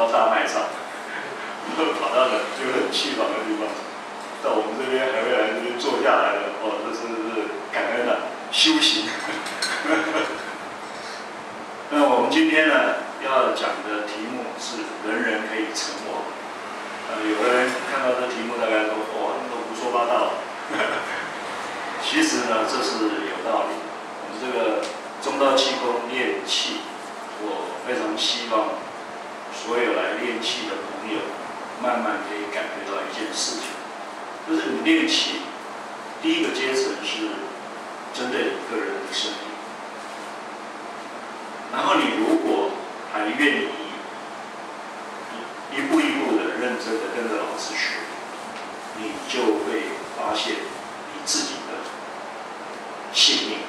到大卖场，跑到很气爽的地方，到我们这边还会来这边坐下来的，哦，这是感恩啊，修行。那我们今天呢要讲的题目是人人可以成我。有的人看到这题目大概说，哇，那都胡说八道。其实呢，这是有道理的。我们这个中道气功练气，我非常希望所有来练气的朋友，慢慢可以感觉到一件事情，就是你练气，第一个阶层是针对你个人的生命，然后你如果还愿意一步一步的认真的跟着老师学，你就会发现你自己的性命。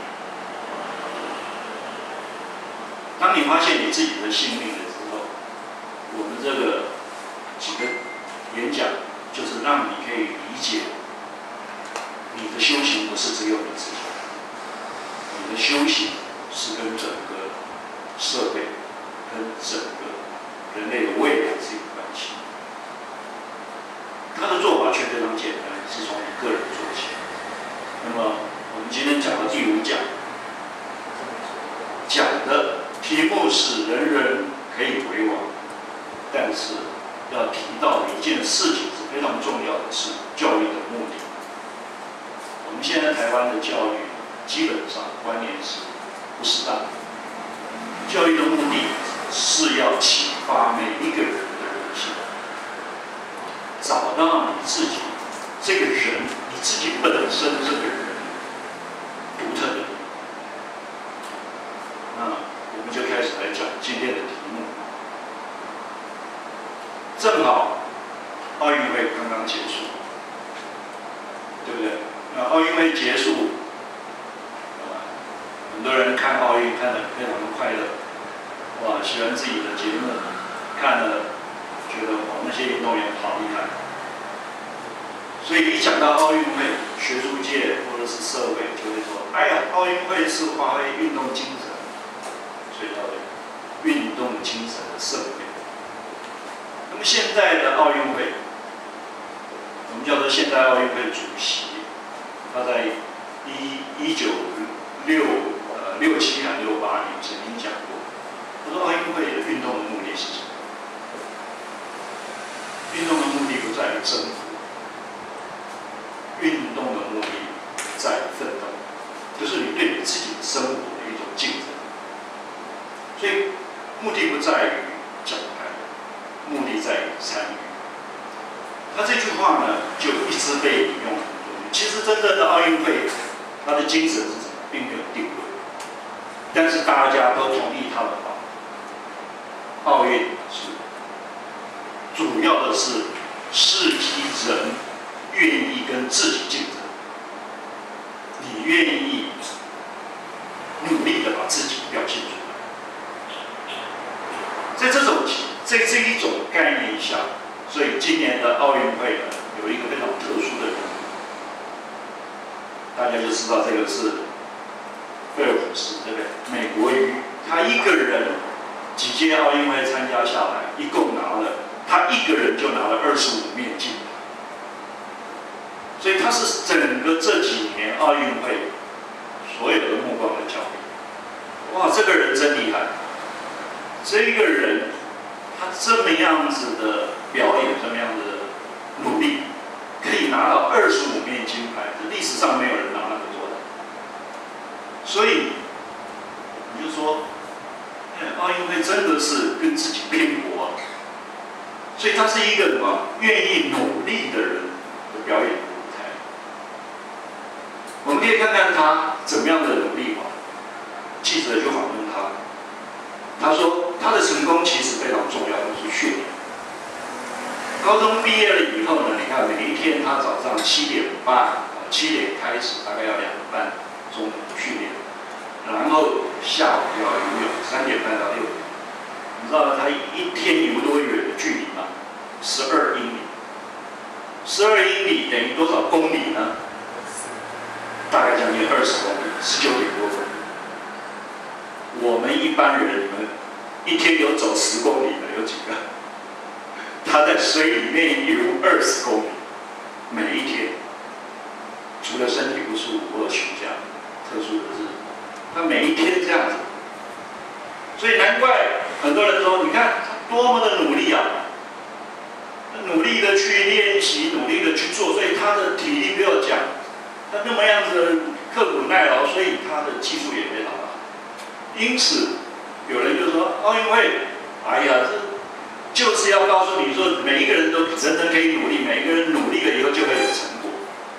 当你发现你自己的性命的时候，我们这个几个演讲就是让你可以理解，你的修行不是只有你自己，你的修行是跟整个社会、跟整个人类的未来是有关系。他的做法却非常简单，是从你个人做起。那么我们今天讲的第5讲，讲的题目是人人可以为王，但是要提到的一件事情是非常重要的，是教育的目的。我们现在台湾的教育基本上观念是不适当的，教育的目的是要启发每一个人的人性，找到你自己这个人，你自己本身这个人独特的。那我们就开始来讲今天的题目。正好奥运会刚刚结束，对不对？那奥运会结束，很多人看奥运看得非常的快乐，哇，喜欢自己的节目，看了觉得哇，那些运动员好厉害。所以一讲到奥运会，学术界或者是社会就会说，哎呀，奥运会是发挥运动精神，所以叫做运动精神的盛会。那么现在的奥运会，我们叫做现代奥运会主席，他在1967还68年曾经讲过，他说奥运会的运动的目的是什么？运动的目的不在于征服，运动的目的在于奋斗，就是你对你自己的生活的一种竞争。所以目的不在于奖牌，目的在于参与。他这句话呢，就一直被引用很多年。其实真正的奥运会，它的精神是什么，并没有定论，但是大家都同意他的话。奥运是主要的是是批人愿意跟自己竞争，你愿意努力的把自己表现出来。在这一种概念下，所以今年的奥运会呢，有一个非常特殊的人物，大家就知道这个是菲尔普斯，对不对？美国鱼，他一个人几届奥运会参加下来，一共他一个人就拿了25面金牌。所以他是整个这几年奥运会所有的目光的焦点。哇，这个人真厉害！这个人他这么样子的表演，这么样子的努力，可以拿到25面金牌，历史上没有人拿那么多的。所以你就说，奥运会真的是跟自己拼搏啊！所以他是一个什么愿意努力的人的表演。我们可以看看他怎么样的努力法。记者就访问他，他说他的成功其实非常重要的是训练。高中毕业了以后呢，你看每一天他早上7点半，7点开始，大概要2个半钟的训练，然后下午要游泳，3点半到6点。你知道他一天游多远的距离吗？12英里。12英里等于多少公里呢？大概将近20公里，19点多公里。我们一般人，你们一天有走10公里的有几个？ 他在水里面游20公里，每一天，除了身体不舒服或休假特殊的日子，他每一天这样子。所以难怪很多人说，你看他多么的努力啊！努力的去练习，努力的去做，所以他的体力不要讲，他那么样子刻苦耐劳，所以他的技术也非常好。因此，有人就说奥运会，哎呀，这就是要告诉你说，每一个人都真的可以努力，每一个人努力了以后就会有成果。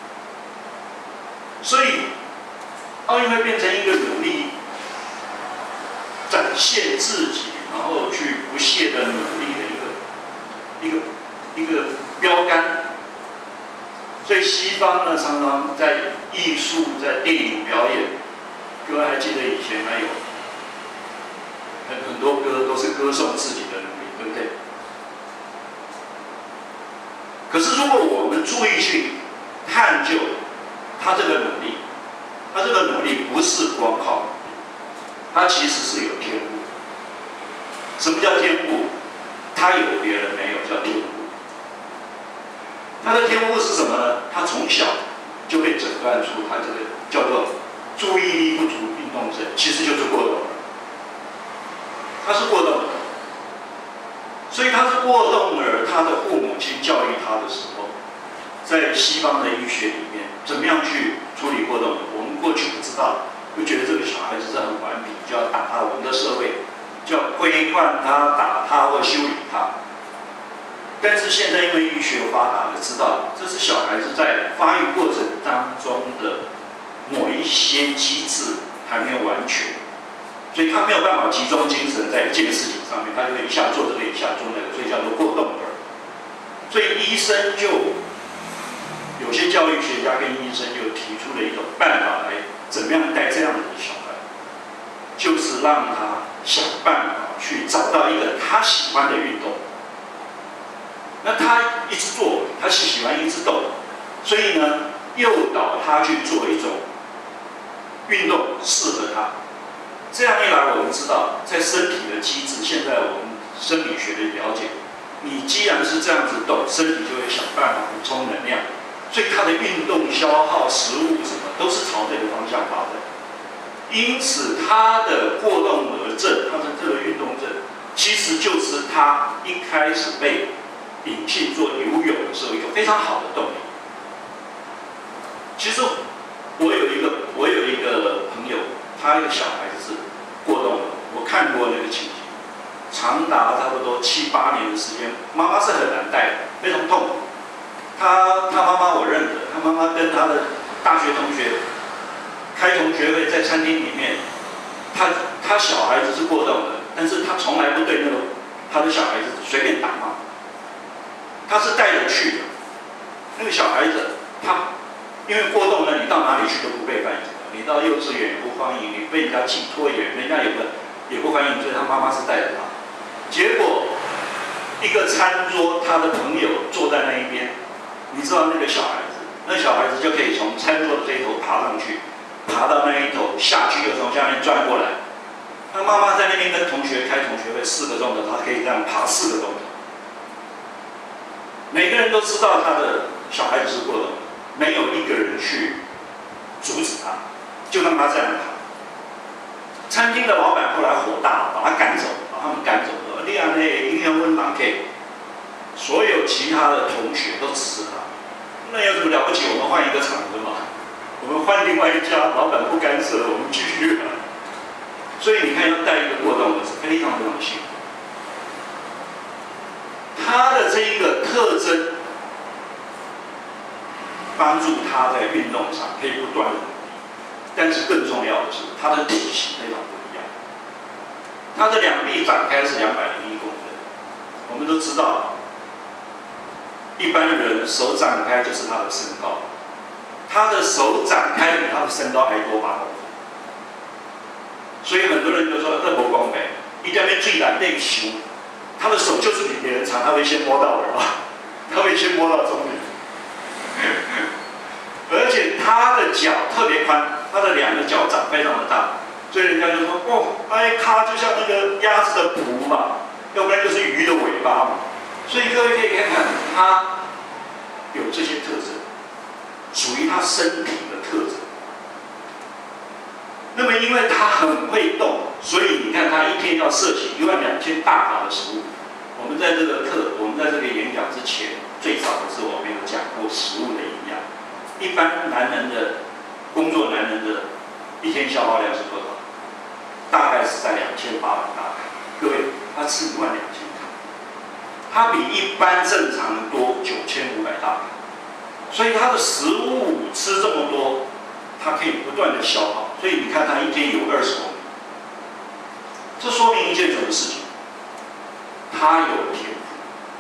所以，奥运会变成一个努力展现自己，然后去不懈的努力的一个标杆。所以西方呢，常常在艺术、在电影表演，各位还记得以前还有很多歌都是歌颂自己的努力，对不对？可是如果我们注意去探究他这个努力，他这个努力不是光靠努力，他其实是有天赋。什么叫天赋？他有别人没有，叫天赋。他的天赋是什么呢？他从小就被诊断出他这个叫做注意力不足运动症，其实就是过动儿。他是过动儿，所以他是过动儿。他的父母亲教育他的时候，在西方的医学里面，怎么样去处理过动儿？我们过去不知道，就觉得这个小孩子是很顽皮，就要打他。我们的社会就要规范他、打他或修理他。但是现在因为医学发达了，知道这是小孩子在发育过程当中的某一些机制还没有完全，所以他没有办法集中精神在一件事情上面，他就会一下做这个，一下做那个，所以叫做过动儿。所以医生就有些教育学家跟医生就提出了一种办法来怎么样带这样的小孩，就是让他想办法去找到一个他喜欢的运动。那他一直做，他是喜欢一直动，所以呢，诱导他去做一种运动适合他。这样一来，我们知道，在身体的机制，现在我们生理学的了解，你既然是这样子动，身体就会想办法补充能量，所以他的运动消耗、食物什么都是朝这个方向发展。因此，他的过动儿症，他的这个运动症，其实就是他一开始被引进做游泳的时候，一个非常好的动力。其实我有一个朋友，他一个小孩子是过动的，我看过那个情形，长达差不多7、8年的时间，妈妈是很难带的，非常痛苦。他妈妈我认得，他妈妈跟他的大学同学开同学会，在餐厅里面，他小孩子是过动的，但是他从来不对他的小孩子随便打骂。他是带着去的，那个小孩子，他因为过动呢，你到哪里去都不被欢迎，你到幼稚园也不欢迎，你被人家记拖延，人家也不欢迎，所以他妈妈是带着他。结果一个餐桌，他的朋友坐在那一边，你知道那个小孩子，那小孩子就可以从餐桌的这一头爬上去，爬到那一头下去，又从下面转过来。他妈妈在那边跟同学开同学会4个钟头，他可以这样爬4个钟头。每个人都知道他的小孩子是过动，没有一个人去阻止他，就让他这样爬。餐厅的老板后来火大，把他赶走，把他们赶走了。这样呢，影响温朗 K， 所有其他的同学都支持他。那有什么了不起？我们换一个场子嘛，我们换另外一家，老板不干涉，我们继续。所以你看，要带一个过动的是非常非常辛苦。他的这一个特征，帮助他在运动上可以不断的努力，但是更重要的是，他的体型非常不一样。他的两臂展开是201公分，我们都知道，一般人手展开就是他的身高，他的手展开比他的身高还多8公分，所以很多人就说这不公平，一定要最难练球。他的手就是比别人长，他会先摸到人啊，他会先摸到终点。而且他的脚特别宽，他的2个脚掌非常的大，所以人家就说，哦，他就像那个鸭子的蹼嘛，要不然就是鱼的尾巴嘛。 所以各位可以看看，他有这些特征，属于他身体的特征。那么，因为他很会动，所以你看他一天要摄取12000大卡的食物。我们在这个课，我们在这个演讲之前，最早的时候我们有讲过食物的营养。一般男人的工作，男人的一天消耗量是多少？大概是在2800大卡。各位，他吃12000卡，他比一般正常多9500大卡。所以他的食物吃这么多，他可以不断的消耗。所以你看，他一天有20公里，这说明一件什么事情？他有天赋。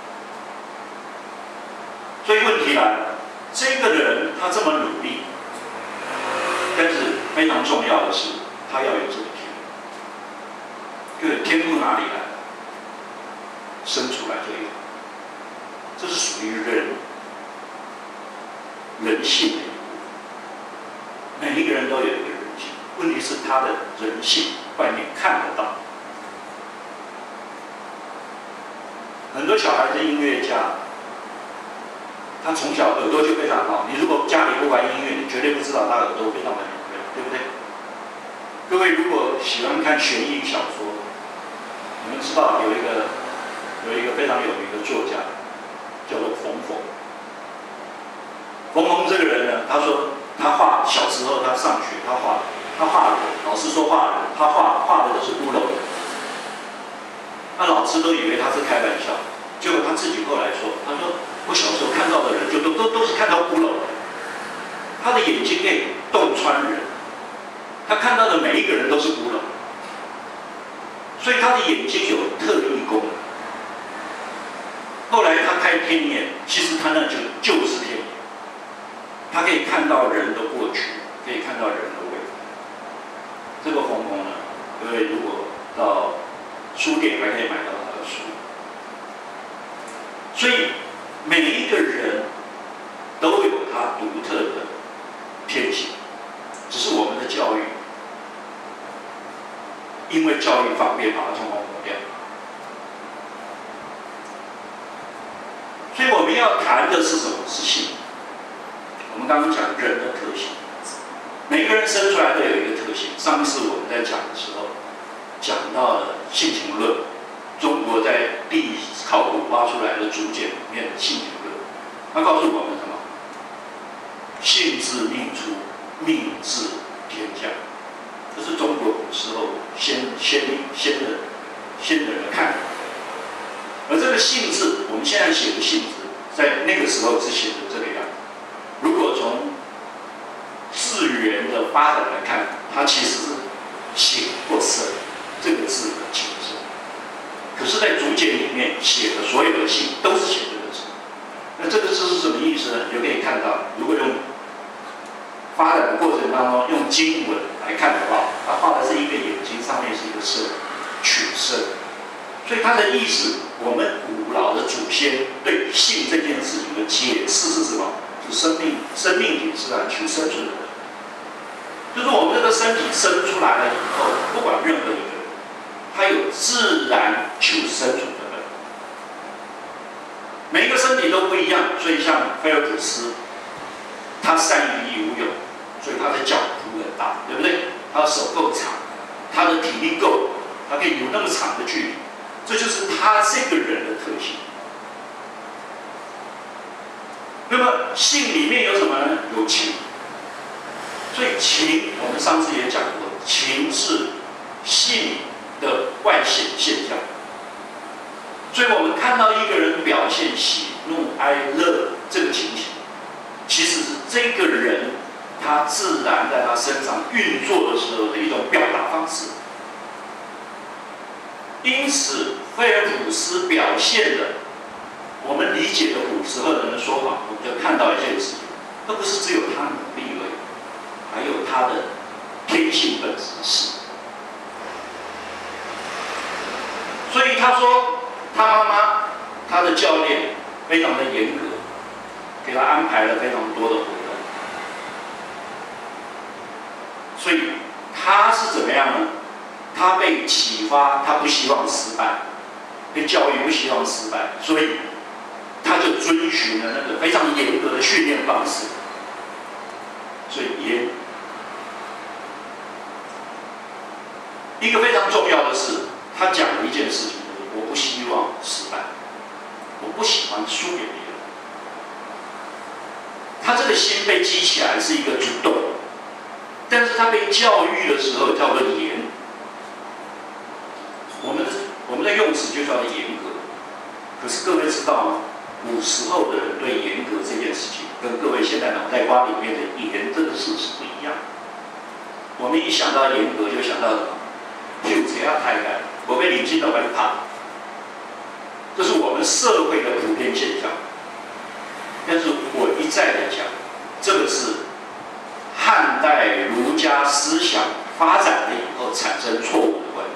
所以问题来了，这个人他这么努力，但是非常重要的是，他要有这个天赋。这个天赋哪里来？生出来就有，这是属于人性的一部分。每一个人都有一个人性，问题是他的人性外面看得到。很多小孩子音乐家，他从小耳朵就非常好。你如果家里不玩音乐，你绝对不知道他耳朵非常的敏锐，对不对？各位如果喜欢看悬疑小说，你们知道有一个非常有名的作家，叫做冯冯。冯冯这个人呢，他说他画小时候他上学，他画人，老师说画人，他画的都是骷髅人。那老师都以为他是开玩笑，结果他自己后来说，他说我小时候看到的人就都是看到骷髅，他的眼睛可以洞穿人，他看到的每一个人都是骷髅，所以他的眼睛有特异功能。后来他开天眼，其实他那就是天眼，他可以看到人的过去，可以看到人的未来。这个冯冯呢，各位如果到书店还可以买到他的书，所以每一个人都有他独特的天性，只是我们的教育，因为教育方便把它统统抹掉。所以我们要谈的是什么？是性。我们刚刚讲人的特性，每个人生出来都有一个特性。上次我们在讲的时候，讲到了性情论，中国在地考古挖出来的竹简里面的性情论，它告诉我们什么？性自命出，命自天降。这是中国古时候先人的看法。而这个性字，我们现在写的性字，在那个时候是写的这个样子。如果从字源的发展来看，它其实是形或色这个字的形式。可是，在竹简里面写的所有的性都是写这个字。那这个字是什么意思呢？你就可以看到，如果用发展的过程当中用经文来看的话，它画的是一个眼睛，上面是一个色，取生。所以它的意思，我们古老的祖先对性这件事情的解释是什么？是生命体是来求生存的，就是我们这个身体生出来了以后，不管任何一个人，他有自然求生存的本能。每一个身体都不一样，所以像菲尔普斯，他善于游泳，所以他的脚蹼很大，对不对？他的手够长，他的体力够，他可以游那么长的距离。这就是他这个人的特性。那么性里面有什么呢？有情。所以情，我们上次也讲过，情是性的外显现象。所以我们看到一个人表现喜怒哀乐这个情形，其实是这个人他自然在他身上运作的时候的一种表达方式。因此，菲尔普斯表现的，我们理解的古时候人的说法，我们就看到一件事情，那不是只有他努力而已，还有他的天性本质是。所以他说，他妈妈，他的教练非常的严格，给他安排了非常多的活动。所以他是怎么样呢？他被启发，他不希望失败， 被教育不希望失败，所以他就遵循了那个非常严格的训练方式。所以严，一个非常重要的是，他讲了一件事情，我不希望失败，我不喜欢输给别人。他这个心被激起来是一个主动，但是他被教育的时候叫做严。我们的用词就叫做严格。可是各位知道吗？古时候的人对严格这件事情，跟各位现在脑袋瓜里面的严这个事是不一样。我们一想到严格，就想到什么？就这样太干，我被领进到外怕。这是我们社会的普遍现象。但是我一再的讲，这个是汉代儒家思想发展了以后产生错误的观念。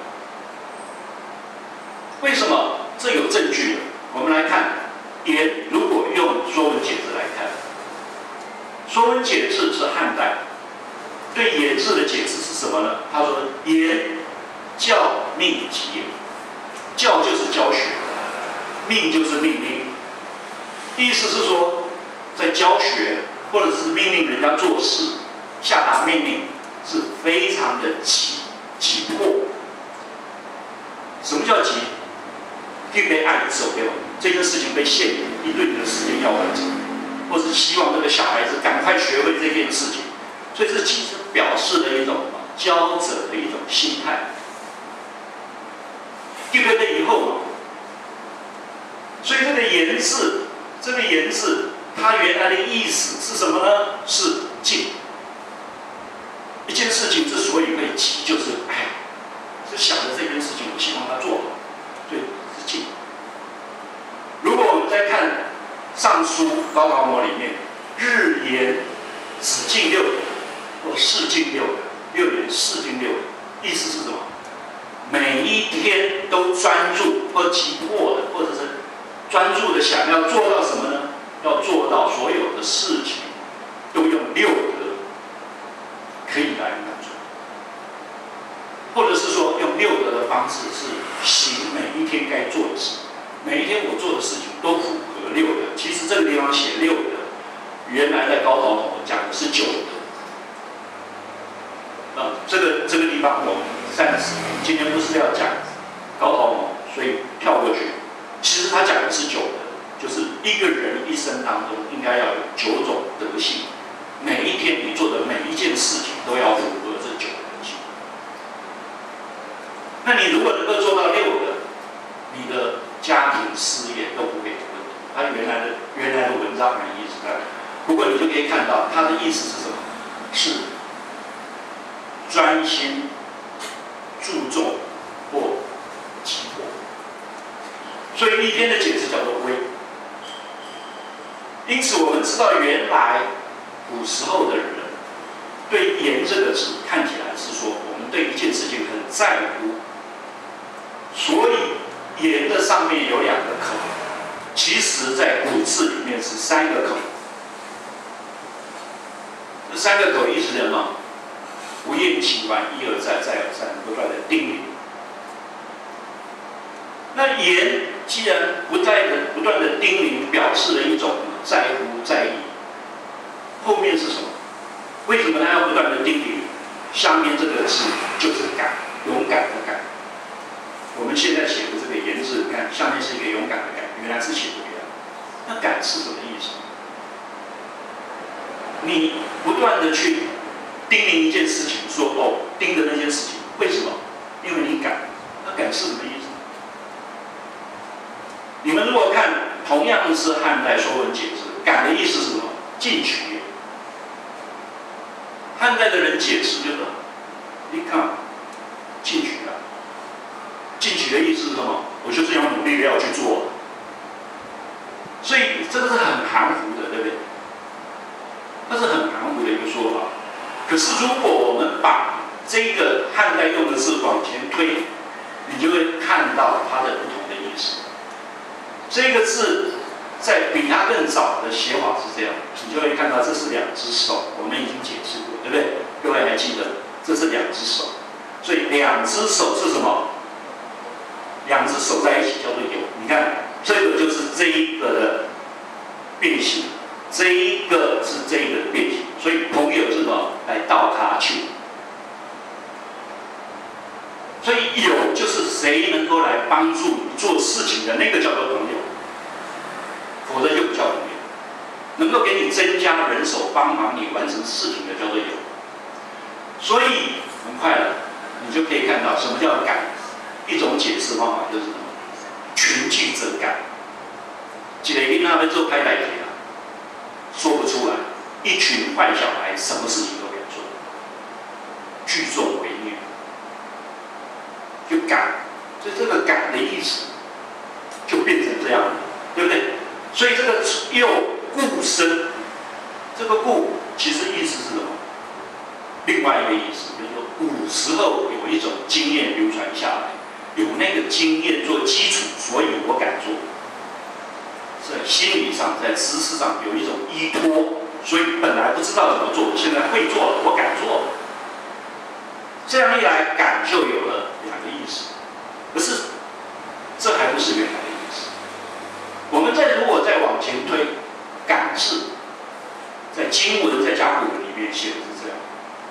为什么？这有证据的。我们来看，严如果用《说文解字》来看，《说文解字》是汉代对严字的解释是什么呢？他说：“严，教命即严。教就是教学，命就是命令。意思是说，在教学或者是命令人家做事，下达命令是非常的急迫。什么叫急？特别按手对吧？这件事情被限一定的时间要完成，或是希望这个小孩子赶快学会这件事情，所以这其实表示了一种教者的一种心态。特别的以后，所以这个严字，它原来的意思是什么呢？是静。一件事情之所以会急，就是是想着这件事情，我希望它做好，对。如果我们再看《尚书》高陶模里面，日言只尽六德，或事尽六德，六言事尽六德，意思是什么？每一天都专注或急迫的，或者是专注的想要做到什么呢？要做到所有的事情都用六德可以来满足，或者是说用六德的方式是行每一天该做的事。每一天我做的事情都符合六德。其实这个地方写六德，原来在高陶模讲的是九德。这个地方我们暂时今天不是要讲高陶模，所以跳过去。其实他讲的是九德，就是一个人一生当中应该要有9种德性，每一天你做的每一件事情都要符合这9个德性。那你如果能够做到6德，你的家庭事业都不会有问题。他原来的文章很意思的，不过你就可以看到他的意思是什么？是专心、注重或急迫。所以一天的解释叫做微。因此我们知道，原来古时候的人对“严”这个字看起来是说，我们对一件事情很在乎，所以言的上面有2个口，其实在古字里面是3个口。这3个口意思是什么？不厌其烦，一而再，再而三，不断的叮咛。那言既然不断的叮咛，表示了一种在乎在意。后面是什么？为什么他要不断的叮咛？下面这个字就是敢，勇敢的敢。我们现在写的这个言字，你看下面是一个勇敢的敢，原来是写不一样。那敢是什么意思？你不断的去叮咛一件事情，说盯着那件事情，为什么？因为你敢。那敢是什么意思？你们如果看同样是汉代《说文解字》，敢的意思是什么？进取也。汉代的人解释就是，你看，进取了。进取的意思是什么？我就是用努力的要去做。所以这个是很含糊的，对不对？那是很含糊的一个说法。可是如果我们把这个汉代用的字往前推，你就会看到它的不同的意思。这个字在比它更早的写法是这样，你就会看到这是2只手，我们已经解释过，对不对？各位还记得，这是2只手，所以2只手是什么？2 两只手在一起叫做友。你看，这个就是这一个的变形，这一个是这一个的变形。所以朋友是什么？来倒卡去。所以友就是谁能够来帮助你做事情的那个叫做朋友，否则就不叫朋友。能够给你增加人手帮忙你完成事情的叫做友。所以很快了，你就可以看到什么叫感。一种解释方法就是什么？群聚则感。一个囡仔要做歹代志啊，说不出来。一群坏小孩，什么事情都敢做，聚众为虐，就感，所以这个感的意思就变成这样，对不对？所以这个又故生，这个故其实意思是什么？另外一个意思就是说，古时候有一种经验流传下来，有那个经验做基础，所以我敢做。在心理上，在知识上有一种依托，所以本来不知道怎么做，现在会做了，我敢做了。这样一来，敢就有了两个意思。可是，这还不是原来的意思。我们如果再往前推，敢字在经文在甲骨文里面写的是这样。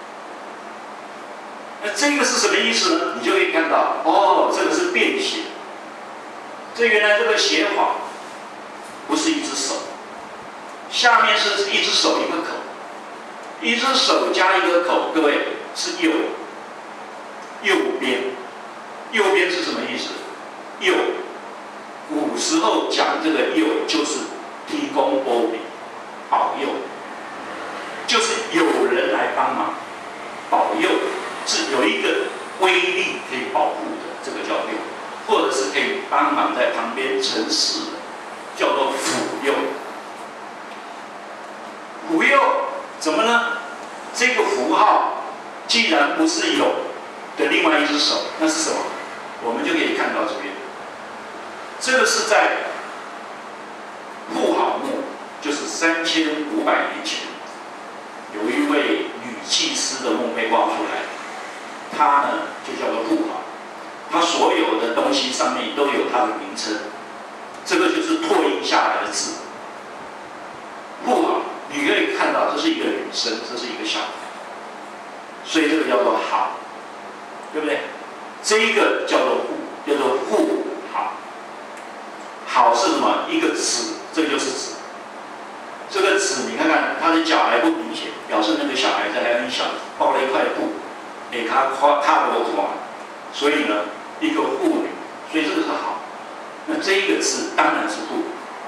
那这个是什么意思呢？你就可以看到，哦，这个是变写。这原来这个写法不是一只手，下面是一只手一个口，一只手加一个口，各位是右，右边，右边是什么意思？右，古时候讲这个右就是提供保庇、保佑，就是有人来帮忙，保佑是有一个威力可以保护的，这个叫佑，或者是可以帮忙在旁边成事的，叫做辅佑。辅佑怎么呢？这个符号既然不是有的另外一只手，那是什么？我们就可以看到这边，这个是在妇好墓，就是3500年前，有一位女祭司的墓被挖出来，她呢就叫做妇好，她所有的东西上面都有她的名称，这个就是拓印下来的字。妇好，你可以看到这是一个女生，这是一个小孩，所以这个叫做好，对不对？这一个叫做妇，叫做妇好。好是什么？一个子，这个就是子。这个子，你看看他的脚还不明显，表示那个小孩子还很小，包了一块布，给他看不完。所以呢，一个妇女，所以这个是好。那这一个字当然是妇。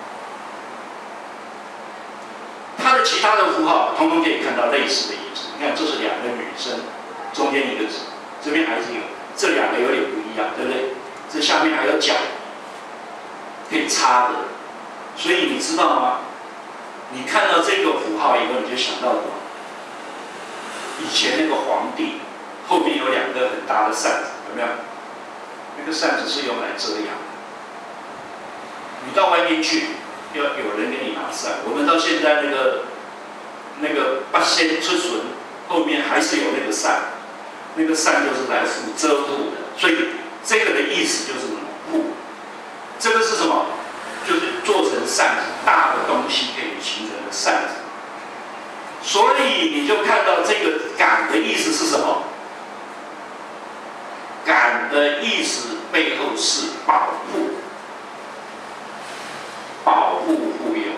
它的其他的符号，通通可以看到类似的意思。你看，这是两个女生，中间一个子，这边还是有，这两个有点不一样，对不对？这下面还有脚，可以插的。所以你知道吗？你看到这个符号以后，你就想到什么？以前那个皇帝后面有两个很大的扇子，有没有？那个扇子是用来遮阳的。你到外面去，要有人给你拿伞。我们到现在那个八仙出巡后面还是有那个伞，那个伞就是来辅遮护的。所以这个的意思就是什么？护。这个是什么？就是做成扇子，大的东西可以形成的扇子。所以你就看到这个“感”的意思是什么？感的意思背后是保护，保护护佑。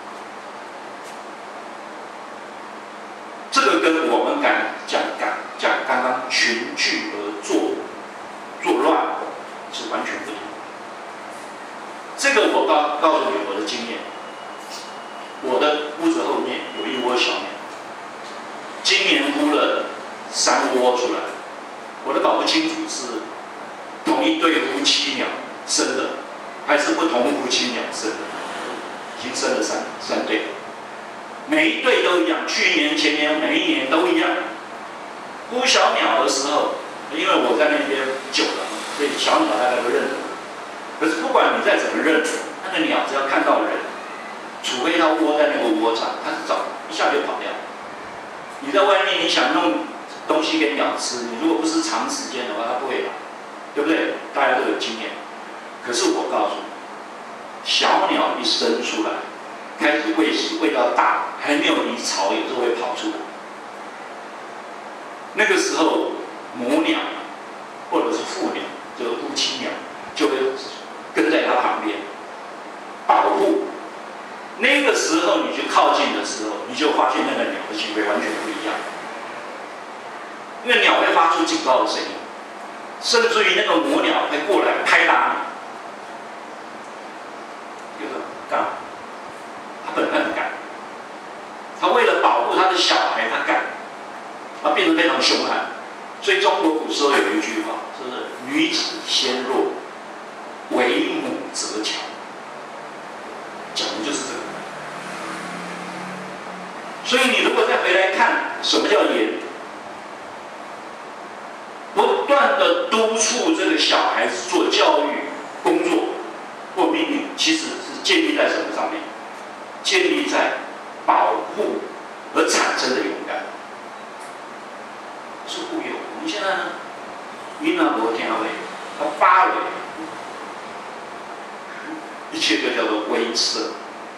这个跟我们讲刚刚群聚而作乱是完全不同。这个我告诉你我的经验，我的屋子后面有一窝小鸟，今年孵了3窝出来，我都搞不清楚是同一对夫妻鸟生的，还是不同夫妻鸟生的，已经生了三对，每一对都一样，去年前年每一年都一样。孵小鸟的时候，因为我在那边久了，所以小鸟大概都认得。可是不管你再怎么认，那个鸟只要看到人，除非它窝在那个窝上，它是一下就跑掉。你在外面你想弄东西给鸟吃，你如果不是长时间的话，它不会来，对不对？大家都有经验。 可是我告诉你，小鸟一生出来，开始喂食，喂到大，还没有离巢，有时候会跑出来。那个时候，母鸟或者是父鸟，就是夫妻鸟，就会跟在它旁边保护。那个时候你去靠近的时候，你就发现那个鸟的行为完全不一样。因为鸟会发出警告的声音，甚至于那个母鸟会过来拍打你。就是干嘛？它本来很干，它为了保护它的小孩，它干，它变得非常凶悍。所以中国古时候有一句话，就是“女子纤弱，为母则强”，讲的就是这个。所以你如果再回来看什么叫严，不断的督促这个小孩子做教育工作或命令，其实是建立在什么上面？建立在保护而产生的勇敢，是忽悠。我们现在呢，云南罗天会，他芭蕾，一切就叫做威慑。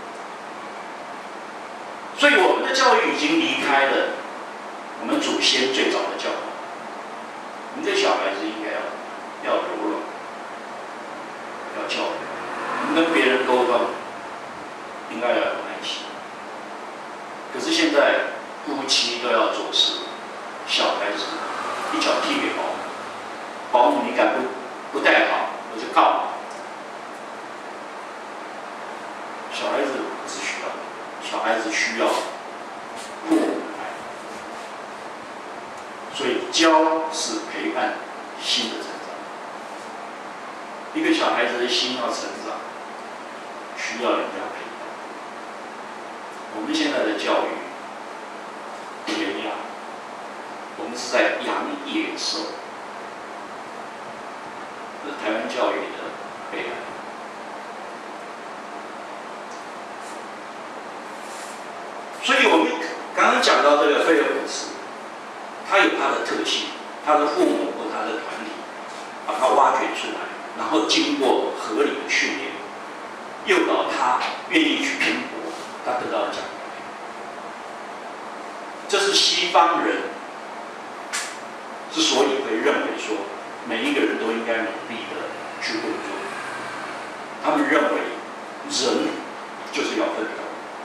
所以我们的教育已经离开了我们祖先最早的教育。我们对小孩子应该要柔软，要教育。我们跟别人沟通，应该要有耐心。可是现在夫妻都要做事，小孩子一脚踢给保姆，保姆你敢不带好，我就告你。小孩子不是需要，小孩子需要父母爱。所以教是陪伴心的成长。一个小孩子的心要成长，需要人家陪伴。我们现在的教育填鸭，我们是在养野兽，这是台湾教育的悲哀。所以我们刚刚讲到这个菲尔普斯，他有他的特性，他的父母或他的团体把他挖掘出来，然后经过合理的训练，诱导他愿意去拼搏，他得到了奖励。这是西方人之所以会认为说每一个人都应该努力的去工作，他们认为人就是要奋斗。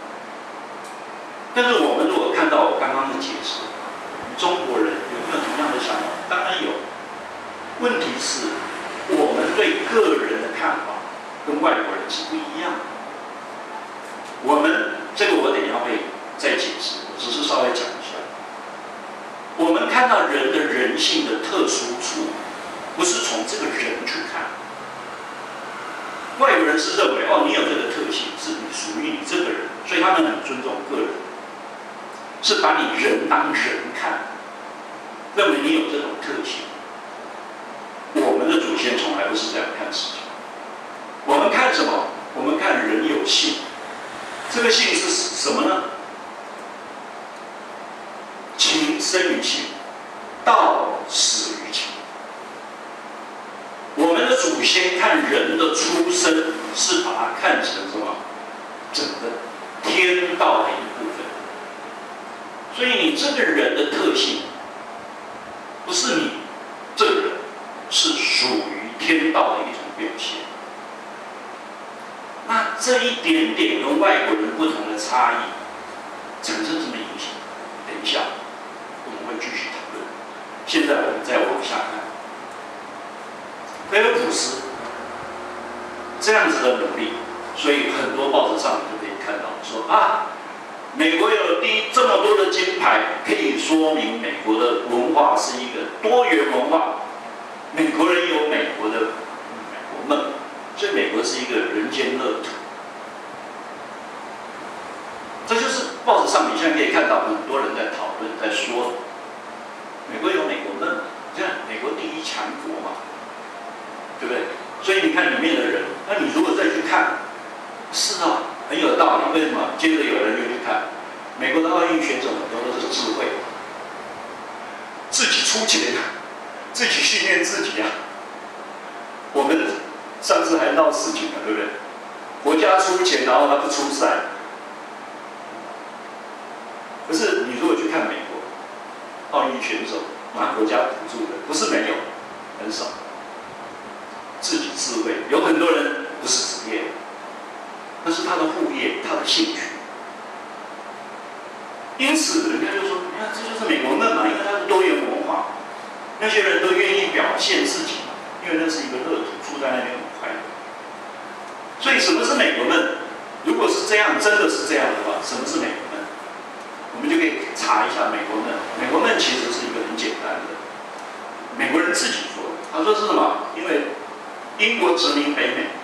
但是我们如果看到我刚刚的解释，中国人有没有同样的想法？当然有。问题是，我们对个人的看法跟外国人是不一样的。我们这个我等一下会再解释，我只是稍微讲一下。我们看到人的人性的特殊处，不是从这个人去看。外国人是认为，哦，你有这个特性，是你属于你这个人，所以他们很尊重个人。是把你人当人看，认为你有这种特性。我们的祖先从来不是这样看事情。我们看什么？我们看人有性，这个性是什么呢？情生于性，道始于情。我们的祖先看人的出生，是把它看成什么？整个天道的一部分。所以你这个人的特性，不是你这个人，是属于天道的一种表现。那这一点点跟外国人不同的差异，产生什么影响？等一下我们会继续讨论。现在我们再往下看，菲尔普斯这样子的努力，所以很多报纸上你就可以看到说啊。美国有这么多的金牌，可以说明美国的文化是一个多元文化。美国人有美国的美国梦，所以美国是一个人间乐土。这就是报纸上你现在可以看到很多人在讨论，在说，美国有美国梦，你看美国第一强国嘛，对不对？所以你看里面的人，那你如果再去看，是啊。很有道理，为什么？接着有人就去看，美国的奥运选手很多都是智慧，自己出钱，自己训练自己啊。我们上次还闹事情了，对不对？国家出钱，然后他不出赛。可是你如果去看美国奥运选手拿国家补助的，不是没有，很少。自己自卫，有很多人不是职业，那是他的副业，他的兴趣。因此，人家就说：“你看，这就是美国梦嘛，因为它是多元文化，那些人都愿意表现自己嘛，因为那是一个乐土，住在那边很快乐。所以，什么是美国梦？如果是这样，真的是这样的话，什么是美国梦？我们就可以查一下美国梦。美国梦其实是一个很简单的，美国人自己说的。他说是什么？因为英国殖民北美，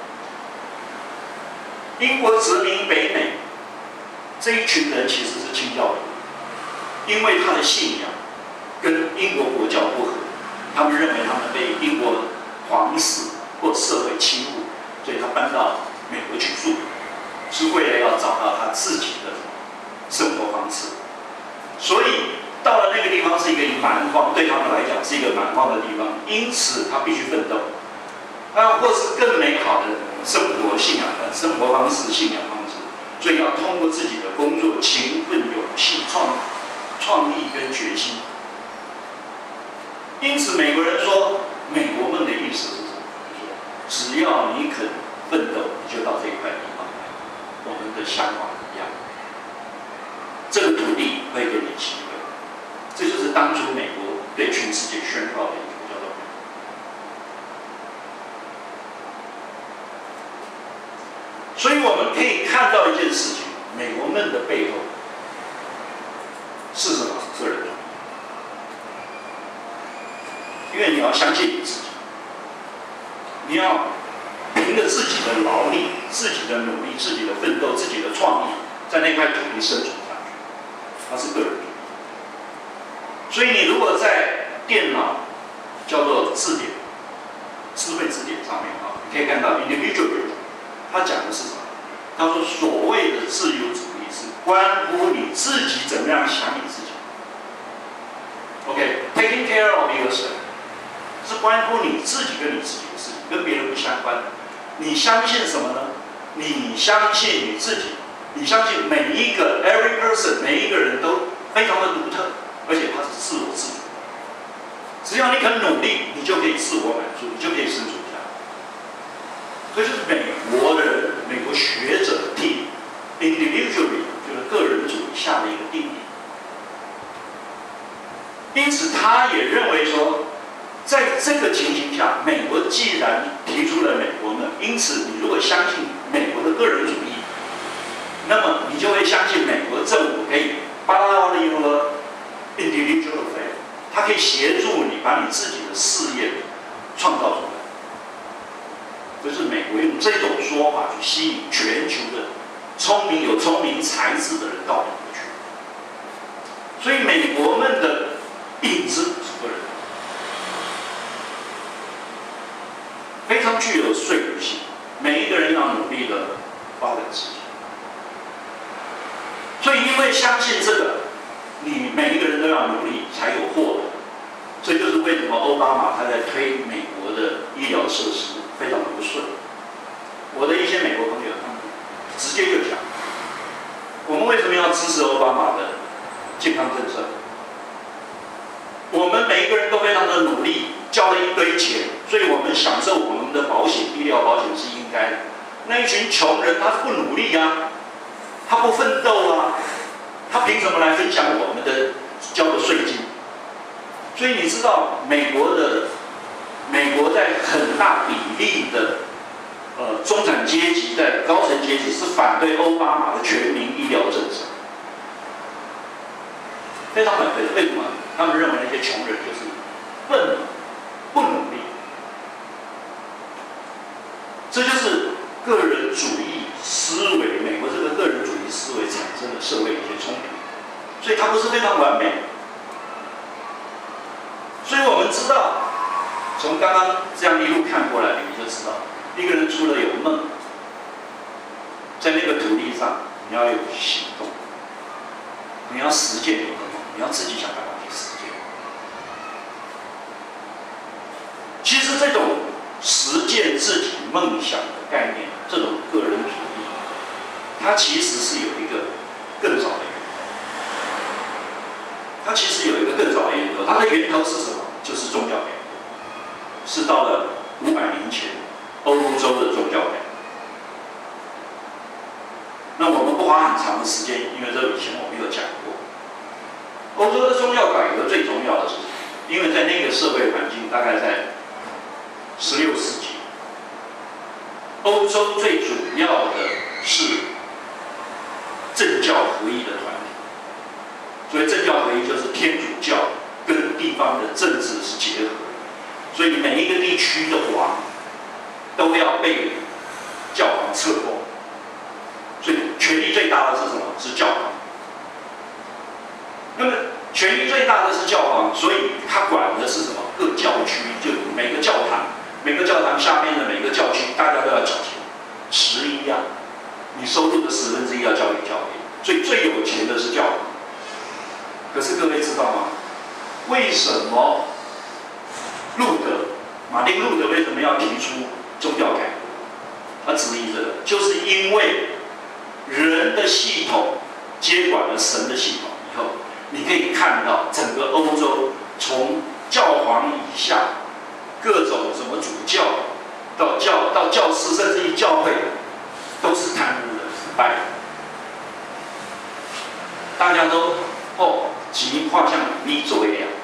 英国殖民北美。”这一群人其实是清教徒，因为他的信仰跟英国国教不合，他们认为他们被英国皇室或社会欺负，所以他搬到美国去住，是为了要找到他自己的生活方式。所以到了那个地方是一个蛮荒，对他们来讲是一个蛮荒的地方，因此他必须奋斗，或是更美好的生活信仰的生活方式、信仰方式。所以要通过自己的工作、勤奋、勇气、创意跟决心。因此，美国人说，美国梦的意思是什么？只要你肯奋斗，你就到这一块地方来。我们的想法一样，这个土地会给你机会。这就是当初美国对全世界宣告的一个叫做。所以我们可以看到一件事情：美国梦的背后是什么？个人主义。因为你要相信你自己，你要凭着自己的劳力、自己的努力、自己的奋斗、自己的创意，在那块土地生存下去。它是个人主义。所以你如果在电脑叫做字典、智慧字典上面啊，你可以看到 individualism。他讲的是什么？他说，所谓的自由主义是关乎你自己怎么样想你自己。OK，taking care of yourself 是关乎你自己跟你自己的事情，跟别人不相关。你相信什么呢？你相信你自己，你相信每一个 every person 每一个人都非常的独特，而且他是自我自主。只要你肯努力，你就可以自我满足，你就可以生存下来。这就是美国人、美国学者替 individualism 就是个人主义下的一个定义。因此，他也认为说，在这个情形下，美国既然提出了美国梦，因此你如果相信美国的个人主义，那么你就会相信美国政府可以包了一个 individual affair， 它可以协助你把你自己的事业创造出来。就是美国用这种说法去吸引全球的有聪明才智的人到美国去。所以美国梦的影子是个人，非常具有说服性。每一个人要努力的发展自己。所以因为相信这个，你每一个人都要努力才有获得。这就是为什么奥巴马他在推美国的医疗设施非常的不顺。我的一些美国朋友，他们直接就讲，我们为什么要支持奥巴马的健康政策？我们每一个人都非常的努力，交了一堆钱，所以我们享受我们的保险、医疗保险是应该的。那一群穷人，他不努力啊，他不奋斗啊，他凭什么来分享我们的交的税金？所以你知道，美国在很大比例的中产阶级在高层阶级是反对奥巴马的全民医疗政策，非常反对。为什么？他们认为那些穷人就是笨，不努力。这就是个人主义思维，美国这个个人主义思维产生的社会一些冲突，所以它不是非常完美。所以我们知道，从刚刚这样一路看过来，你就知道，一个人除了有梦，在那个土地上，你要有行动，你要实践你的梦，你要自己想办法去实践。其实这种实践自己梦想的概念，这种个人主义，它其实是有一个更早的源头。它其实有一个更早的源头，它的源头是什么？就是宗教改革，是到了500年前欧洲的宗教改革。那我们不花很长的时间，因为这以前我们有讲过。欧洲的宗教改革最重要的是什么？因为在那个社会环境，大概在16世纪，欧洲最主要的是政教合一的团体。所以政教合一就是天主教跟地方的政治是结合，所以每一个地区的王都要被教皇册封。所以权力最大的是什么？是教皇。那么权力最大的是教皇，所以他管的是什么？各教区，就每个教堂下面的每个教区，大家都要缴钱，11啊，你收入的1/10要交给教会，所以最有钱的是教皇。可是各位知道吗？为什么马丁路德为什么要提出宗教改革？他质疑这个，就是因为人的系统接管了神的系统以后，你可以看到整个欧洲，从教皇以下，各种什么主教到教士，甚至于教会，都是贪污的、腐败的，大家都极画像你作为了。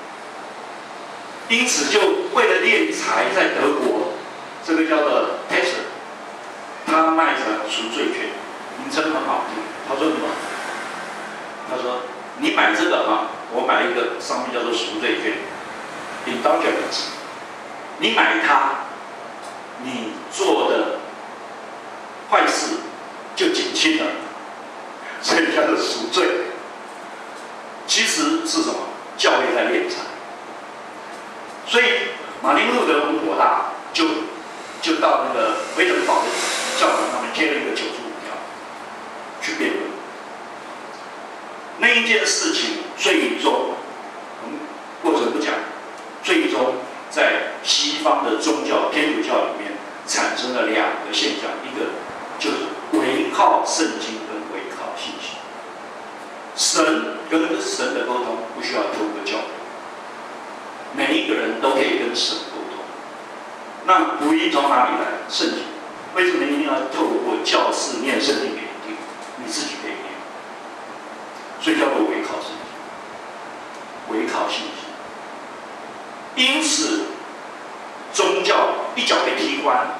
因此，就为了敛财，在德国，这个叫做 Tesla， 他卖着赎罪券，名称很好听。他说什么？他说你买这个哈，我买一个上面叫做赎罪券 ，indulgence， 你买它，你做的坏事就减轻了，所以叫做赎罪。其实是什么？教会在敛财。所以马丁路德很火大，就到那个威登堡的教堂上面贴了一个95条去辩论。那一件事情最终，过程不讲，最终在西方的宗教天主教里面产生了2个现象，一个就是唯靠圣经跟唯靠信息。神跟神的沟通不需要透过教会，每一个人都可以跟神沟通。那福音从哪里来？圣经。为什么一定要透过教士念圣经给你听？你自己可以念，所以叫做唯靠圣经，唯靠信心。因此，宗教一脚被踢翻，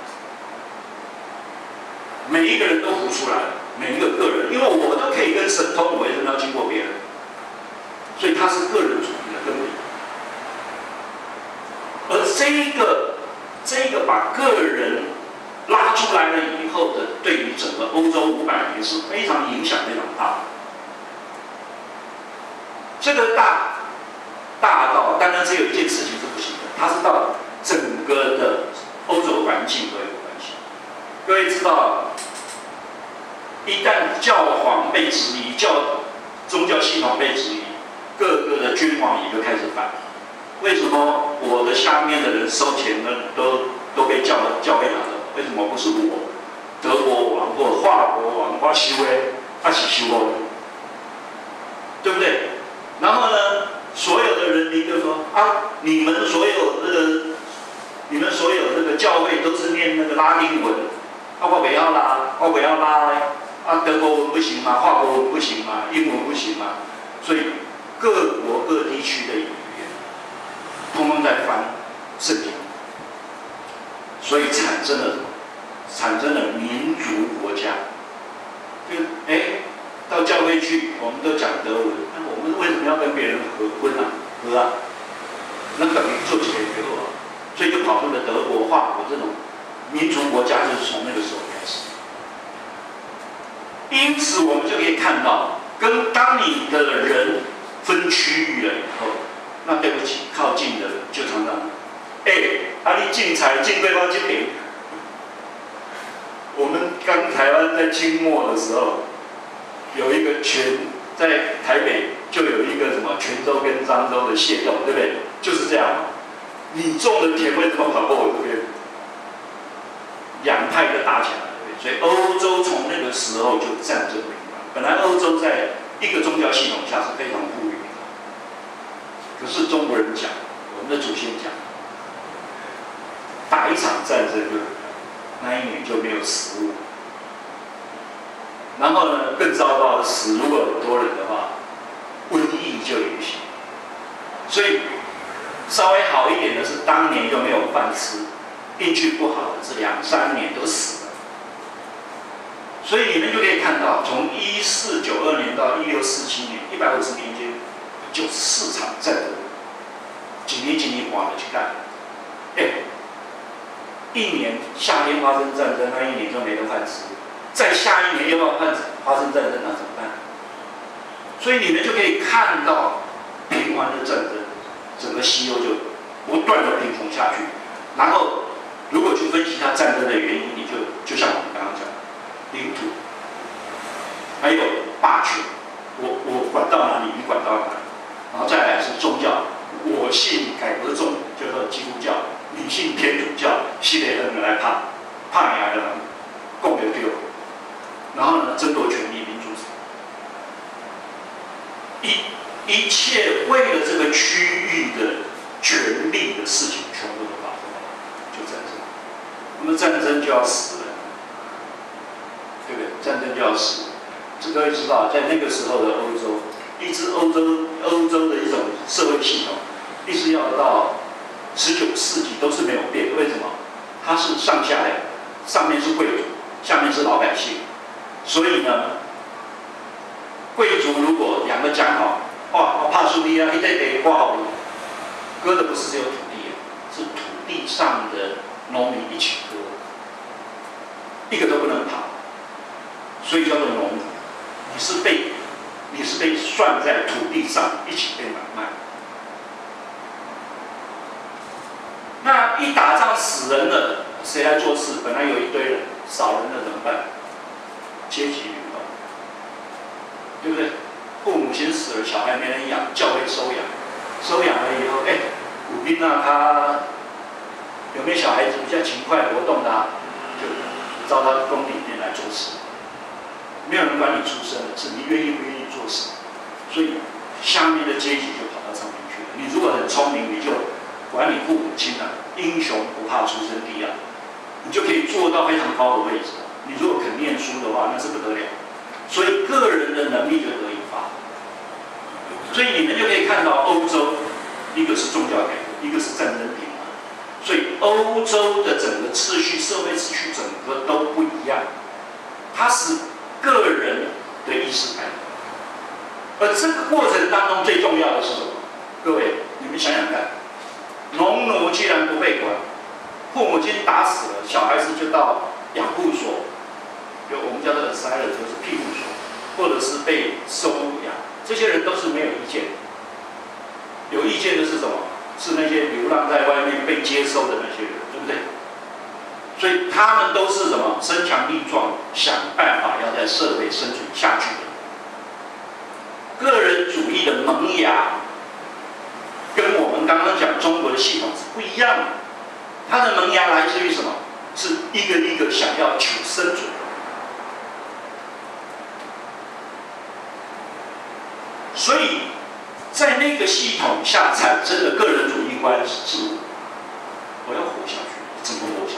每一个人都活出来了，每一个个人，因为我都可以跟神通，我为什么要经过别人？所以它是个人主义的根本。而这个把个人拉出来了以后的，对于整个欧洲500年是非常影响非常大的。这个大到，当然只有一件事情是不行的，它是到整个的欧洲环境都有关系。各位知道，一旦教皇被质疑，宗教系统被质疑，各个的君王也就开始反。为什么我的下面的人收钱呢，都被教会拿走？为什么不是我？德国王或法国王，我收的，他是收我的，对不对？然后呢，所有的人民就说啊，你们所有这个教会都是念那个拉丁文，啊，我不要拉啊，德国文不行吗？法国文不行吗？英文不行吗？所以各国各地区的语言，通通在翻圣经，所以产生了民族国家。就到教会去，我们都讲德文，那我们为什么要跟别人婚啊？合啊？那等于做起来以后，所以就跑出了德国、法国这种民族国家，就是从那个时候开始。因此，我们就可以看到，当你的人分区域了以后，那对不起，靠近的就常常，你进财进对方这边。我们刚台湾在清末的时候，有一个在台北就有一个什么泉州跟漳州的械斗，对不对？就是这样，你种的田为什么跑过我这边？ 派就打起来了，所以欧洲从那个时候就战争频繁。本来欧洲在一个宗教系统下是非常富裕的，可是中国人讲，我们的祖先讲，打一场战争就那一年就没有食物，然后呢，更糟糕的是，如果很多人的话，瘟疫就允许。所以稍微好一点的是，当年就没有饭吃；运气不好的是2、3年都死了。所以你们就可以看到，从1492年到1647年，150年间，94场战争，几年花了去干。一年夏天发生战争，那一年就没得饭吃；再下一年又要发生战争，那怎么办？所以你们就可以看到频繁的战争，整个西欧就不断的贫穷下去。然后，如果去分析它战争的原因，你就像我们刚刚讲的，领土，还有霸权，我管到哪里，你管到哪里。然后再来是宗教，我信改革宗，叫做基督教。你信天主教，西雷人来怕亚的人，共有丢，然后呢，争夺权力，民主一切为了这个区域的权力的事情，全部都发生了，就战争。那么战争就要死人，对不对？战争就要死人。这个知道，在那个时候的欧洲，一直欧洲的一种社会系统，一直要到19世纪都是没有变的。为什么？它是上下两，上面是贵族，下面是老百姓。所以呢，贵族如果两个讲好，哇，我怕输你啊，你得挂好路，割的不是只有土地，是土地上的农民一起割，一个都不能跑，所以叫做农奴。你是被算在土地上一起被买卖。那一打仗死人了，谁来做事？本来有一堆人，少人了怎么办？阶级运动，对不对？父母亲死了，小孩没人养，教会收养，收养了以后，武兵啊，他有没有小孩子比较勤快活动的啊？就招到宫里面来做事，没有人管你出身的，是你愿意不愿意做事。所以下面的阶级就跑到上面去了。你如果很聪明，你就管你父母亲啊，英雄不怕出身低啊，你就可以做到非常高的位置。你如果肯念书的话，那是不得了。所以个人的能力就得以发挥。所以你们就可以看到欧洲，一个是宗教改革，一个是战争平衡。所以欧洲的整个秩序、社会秩序整个都不一样，它使个人的意识改革。而这个过程当中最重要的是什么？各位，你们想想看，农奴既然不被管，父母亲打死了，小孩子就到养护所，就我们叫做 asylum， 就是庇护所，或者是被收养，这些人都是没有意见的。有意见的是什么？是那些流浪在外面被接收的那些人，对不对？所以他们都是什么？身强力壮，想办法要在社会生存下去的。个人主义的萌芽，跟我们刚刚讲中国的系统是不一样的。它的萌芽来自于什么？是一个一个想要求生存。所以，在那个系统下产生的个人主义观是：我要活下去，怎么活下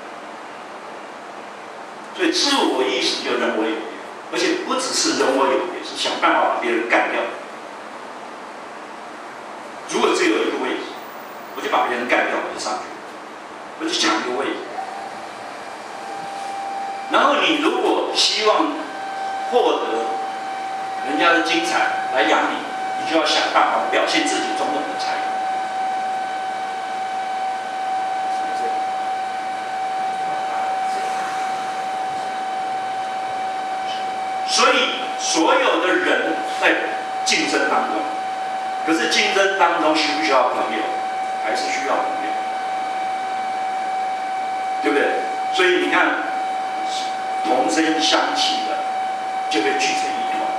去？所以，自我意识就人我有别，而且不只是人我有别，是想办法把别人干掉。如果只有一个位置，我就把别人干掉，我就上去，我就抢一个位置。然后你如果希望获得人家的精彩来养你，你就要想办法表现自己种种的才能。所以所有的人在竞争当中，可是竞争当中需不需要朋友？还是需要朋友，对不对？所以你看，同声相气的就会聚成一团。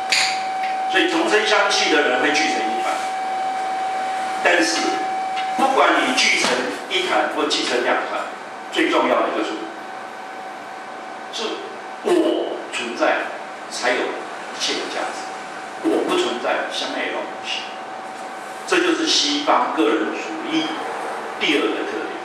所以同声相气的人会聚成一团，但是不不管你聚成一团或聚成两团，最重要的就是我存在才有一切的价值，我不存在，相爱也不行。这就是西方个人主义第二个特点。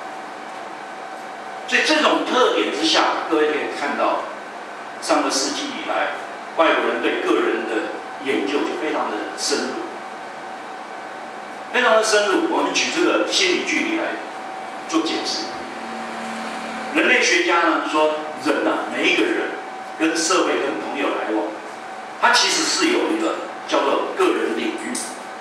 所以这种特点之下，各位可以看到，上个世纪以来，外国人对个人的研究就非常的深入，非常的深入。我们举这个心理距离来做解释。人类学家呢说，人啊，每一个人跟社会、跟朋友来往，他其实是有一个叫做个人领域。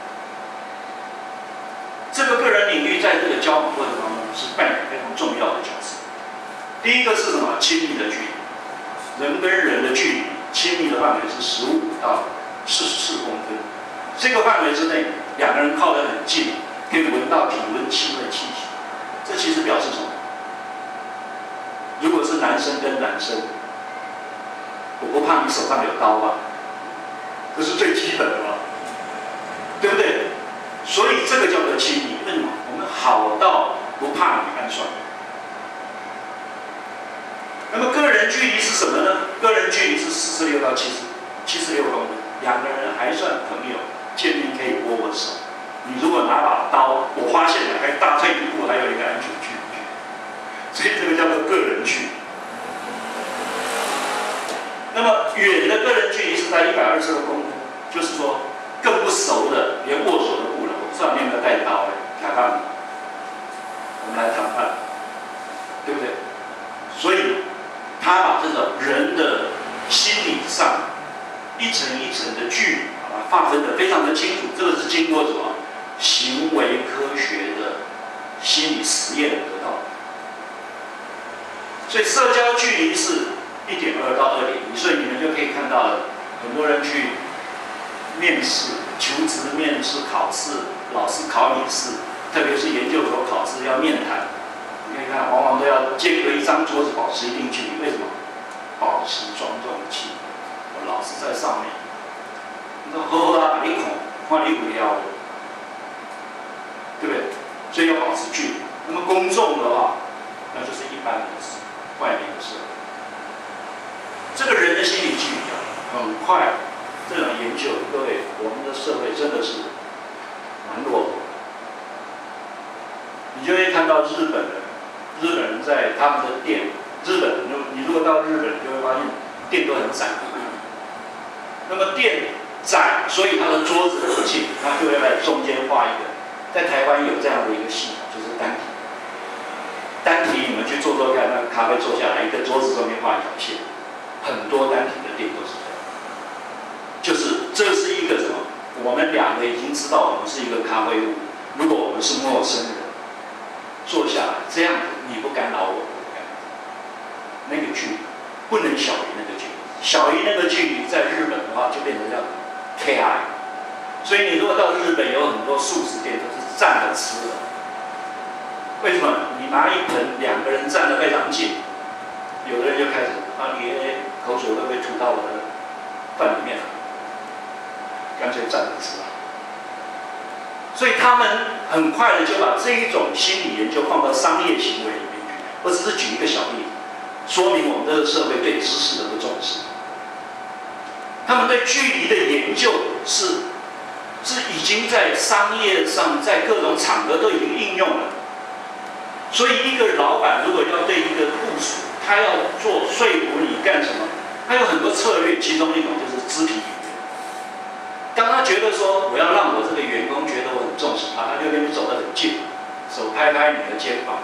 这个个人领域在这个交往过程当中是扮演非常重要的角色。第一个是什么？亲密的距离，人跟人的距离，亲密的范围是15到44公分。这个范围之内，两个人靠得很近，可以闻到体温、气味、气息。这其实表示什么？如果是男生跟男生，我不怕你手上有刀吧？这是最基本的嘛，对不对？所以这个叫做亲密。为什么？我们好到不怕你暗算。那么个人距离是什么呢？个人距离是46到76公分，两个人还算朋友，见面可以握握手。你如果拿把刀，我发现了，还大退一步，还有一个安全距离。所以这个叫做个人距离。那么远的个人距离是在120公分，就是说更不熟的，连握手都不能。我不知道你有没有带刀卡看，我们来谈判，对不对？所以他把这种人的心理上一层一层的距离，把它划分得非常的清楚。这个是经过什么行为科学的心理实验得到的。所以社交距离是1.2到2.1，所以你们就可以看到了，很多人去面试、求职面试、考试，老师考你试，特别是研究所考试要面谈，你可以看，往往都要间隔一张桌子保持一定距离，为什么？保持庄重的气氛。老师在上面，你说呵呵啊，把你孔，看你不要，对不对？所以要保持距离。那么公众的话，那就是一般的事。外面的事，这个人的心理距离啊，很快，这种研究，各位，我们的社会真的是蛮落后。你就会看到日本人在他们的店，你如果到日本，你就会发现店都很窄。那么店窄，所以他的桌子很近，他就会在中间画一个。在台湾有这样的一个系统，就是单体。单体你们去做做看，那个咖啡坐下来，一个桌子中间画一条线，很多单体的店都是这样。就是这是一个什么？我们两个已经知道我们是一个咖啡屋，如果我们是陌生人，坐下来这样子，你不干扰我，我不干扰你，那个距离不能小于那个距离，小于那个距离，在日本的话就变成叫 KI。所以你如果到日本，有很多素食店都是站着吃的。为什么？你拿一盆，两个人站得非常近，有的人就开始你口水会不会吐到我的饭里面？干脆站着吃啊。所以他们很快的就把这一种心理研究放到商业行为里面去。我只是举一个小例子，说明我们这个社会对知识的不重视。他们对距离的研究是已经在商业上，在各种场合都已经应用了。所以一个老板如果要对一个部属，他要做说服你干什么，他有很多策略，其中一种就是肢体语言。当他觉得说我要让我这个员工觉得我很重视他，他就跟你走得很近，手拍拍你的肩膀，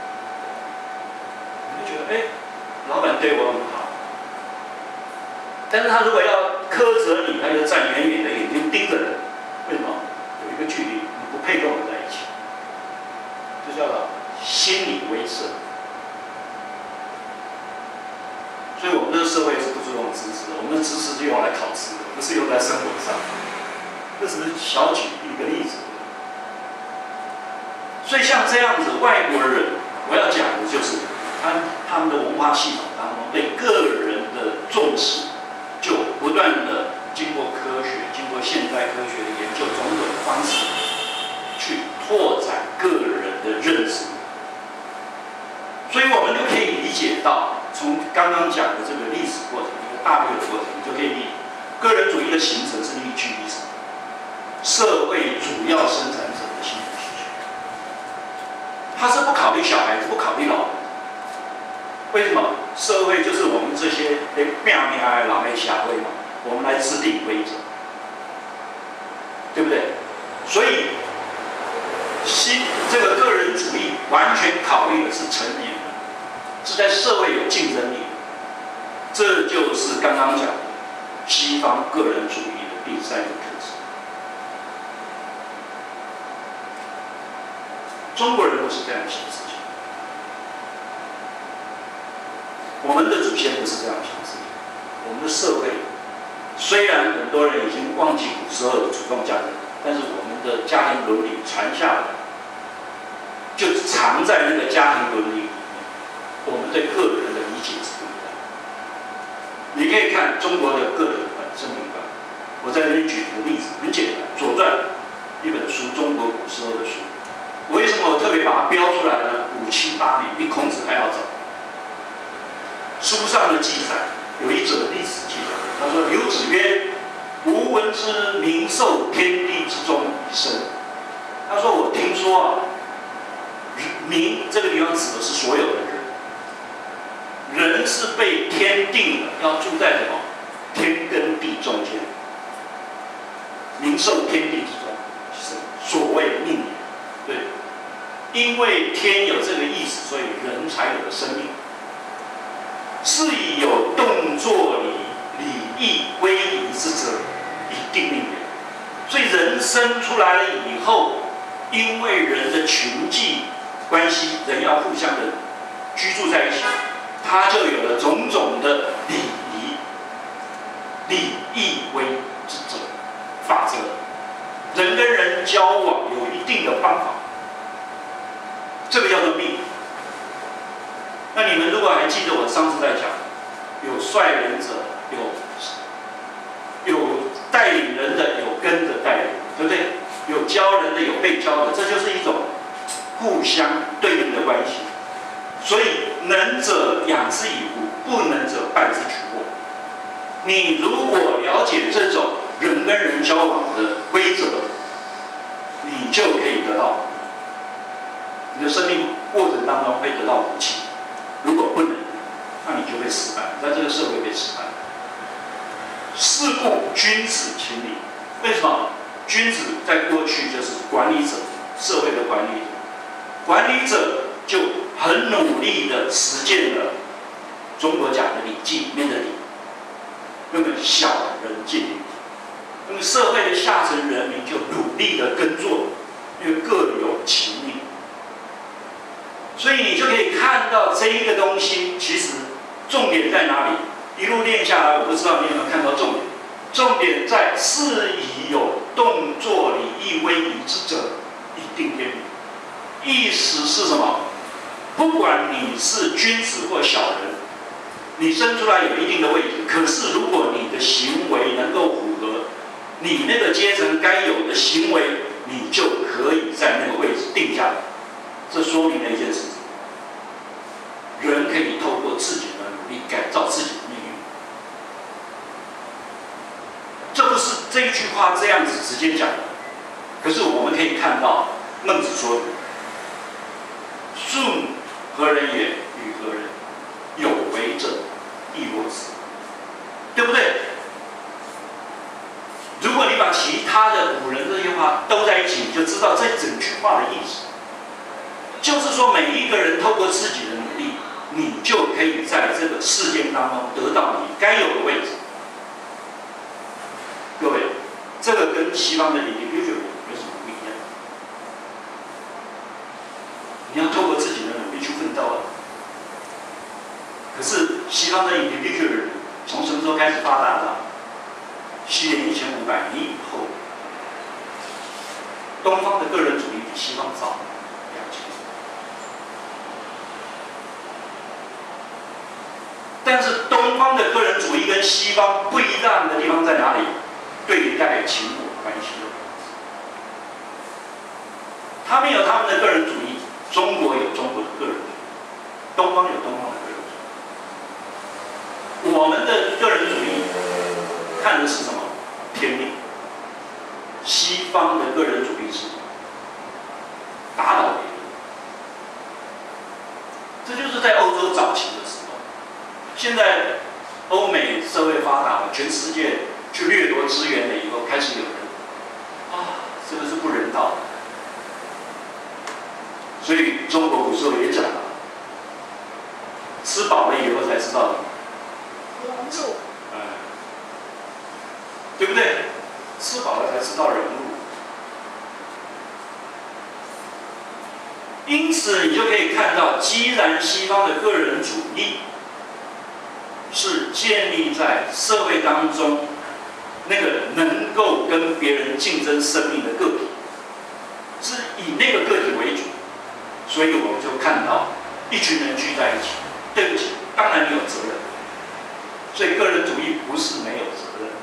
你就觉得老板对我很好。但是他如果要苛责你，他就站远远的，眼睛盯着人。为什么？有一个距离，你不配跟我在一起，这叫做心理威慑。所以我们这个社会是不注重知识的，我们的知识是用来考试的，不是用在生活上。这只是小举一个例子。所以像这样子，外国人，我要讲的就是他们的文化系统当中对个人的重视，就不断的经过科学、经过现代科学的研究种种的方式去拓展个人的认知。所以我们就可以理解到，从刚刚讲的这个历史过程，一个大略的过程，你就可以理解，个人主义的形成是依据于什么？社会主要生产者的心理需求，他是不考虑小孩子，不考虑老人。为什么？社会就是我们这些命命的老的社会嘛，我们来制定规则，对不对？所以，这个个人主义完全考虑的是成年人，是在社会有竞争力的。这就是刚刚讲的西方个人主义的第三个特质。中国人不是这样想事情，我们的祖先不是这样想事情。我们的社会虽然很多人已经忘记古时候的主动价值，但是我们的家庭伦理传下来，就藏在那个家庭伦理里面。我们对个人的理解是不一样的。你可以看中国的个人观、生命观。我在这里举个例子，很简单，《左传》一本书，中国古时候的书。为什么我特别把它标出来呢？578年，比孔子还要早。书上的记载有一则历史记载，他说：“刘子曰，吾闻之民受天地之中以生。”他说：“我听说啊，民这个地方指的是所有的人，人是被天定的，要住在什么天跟地中间。民受天地之中以生，所谓命也。对，因为天有这个意思，所以人才有了生命。是以有动作礼义威仪之者，以定命也。所以人生出来了以后，因为人的群际关系，人要互相的居住在一起，他就有了种种的礼仪、礼义威之者法则。人跟人交往有一定的方法，这个叫做命。那你们如果还记得我上次在讲，有率人者，有带领人的，有跟着带领，对不对？有教人的，有被教的，这就是一种互相对应的关系。所以能者养之以物，不能者败之取货。你如果了解这种人跟人交往的规则，你就可以得到，你的生命过程当中会得到武器。如果不能，那你就会失败，在这个社会被失败。是故君子亲礼。为什么？君子在过去就是管理者，社会的管理者，管理者就很努力的实践了中国讲的《礼记》里面的礼，那么小人敬礼。那么社会的下层人民就努力的耕作，因为各有其命。所以你就可以看到这一个东西，其实重点在哪里？一路练下来，我不知道你有没有看到重点。重点在是以有动作礼义威仪之者，以定天命。意思是什么？不管你是君子或小人，你生出来有一定的位置，可是如果你的行为能够符合你那个阶层该有的行为，你就可以在那个位置定下来。这说明了一件事情：人可以透过自己的努力改造自己的命运。这不是这一句话这样子直接讲的，可是我们可以看到孟子说的：“舜何人也？与何人？有为者，亦若此。”对不对？如果你把其他的古人这些话兜在一起，你就知道这整句话的意思。就是说，每一个人透过自己的努力，你就可以在这个事件当中得到你该有的位置。各位，这个跟西方的 individual 有什么不一样？你要透过自己的努力去奋斗啊。可是西方的 individual 从什么时候开始发达的？西元1500年以后，东方的个人主义比西方早2000年。但是东方的个人主义跟西方不一样的地方在哪里？对待情我关系的他们有他们的个人主义，中国有中国的个人主义，东方有东方的个人主义。我们的个人主义看的是什么？天命。西方的个人主义是打倒别人。这就是在欧洲早期的时候。现在欧美社会发达了，全世界去掠夺资源了以后，开始有人这个是不人道的。所以中国古时候也讲了，吃饱了以后才知道忍辱， 对不对？吃饱了才知道忍辱。因此，你就可以看到，既然西方的个人主义是建立在社会当中那个能够跟别人竞争生命的个体，是以那个个体为主，所以我们就看到一群人聚在一起。对不起，当然你有责任。所以个人主义不是没有责任。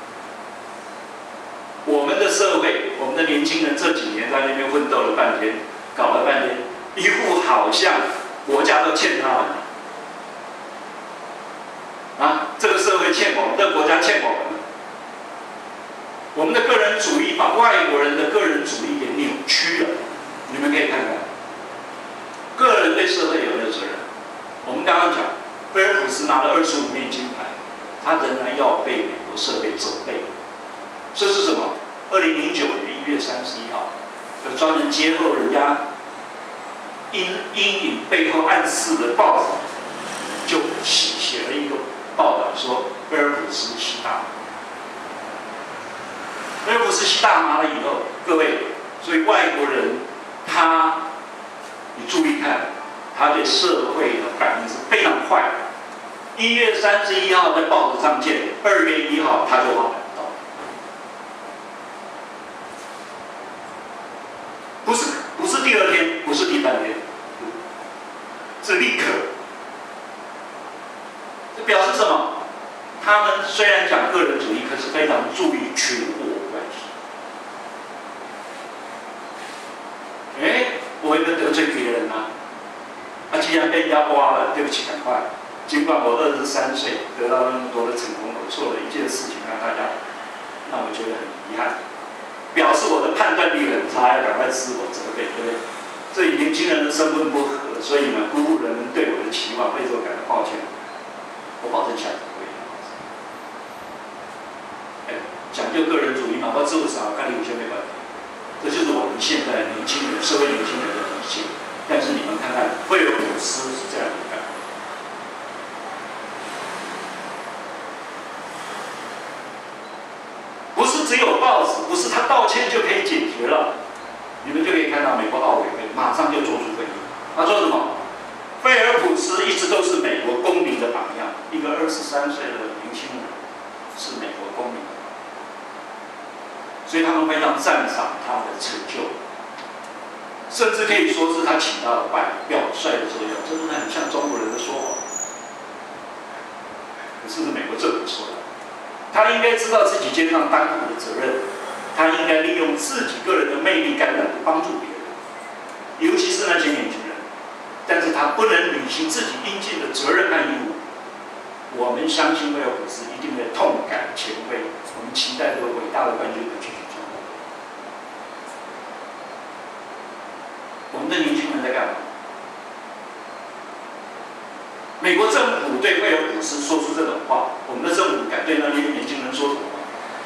我们的社会，我们的年轻人这几年在那边奋斗了半天，搞了半天，一副好像国家都欠他们。这个社会欠我们，这个国家欠我们。我们的个人主义把外国人的个人主义给扭曲了。你们可以看看，个人对社会有没有责任？我们刚刚讲，菲尔普斯拿了25面金牌，他仍然要被美国社会责备。这是什么？2009年1月31号，有专门揭露人家阴影背后暗示的报纸，就写了一个报道说，菲尔普斯吸大麻。菲尔普斯吸大麻了以后，各位，所以外国人你注意看，他对社会的反应是非常快的。1月31号在报纸上见，2月1号他就好了。不是第二天，不是第3天，是立刻。这表示什么？他们虽然讲个人主义，可是非常注意群我关系。我有没有得罪别人啊？既然被人家挖了，对不起，赶快。尽管我23岁得到那么多的成功，我做了一件事情让大家，让我觉得很遗憾。表示我的判断力很差，要赶快自我责备，对不对？这与年轻人的身份不合，所以呢，辜负人们对我的期望，为此我感到抱歉。我保证下次不会这样子。讲究个人主义嘛，我自我少，跟你有些没关系。这就是我们现在年轻人、社会年轻人的理解。但是你们看看，菲尔普斯是这样的看法。不是只有报纸，不是他道歉就可以解决了。你们就可以看到美国奥委会马上就做出回应。他说什么？菲尔普斯一直都是美国公民的榜样，一个23岁的年轻人是美国公民的榜样，所以他们非常赞赏他的成就，甚至可以说是他起到了表率的作用。这真的很像中国人的说法，可是美国政府说的。他应该知道自己肩上担负的责任，他应该利用自己个人的魅力感染帮助别人，尤其是那些年轻人。但是他不能履行自己应尽的责任和义务。我们相信菲尔普斯一定会痛改前非，我们期待这个伟大的冠军会继续成功。我们的年轻人在干嘛？美国政府对菲尔普斯说出这种话，我们的政府敢对那些年轻人说什么话？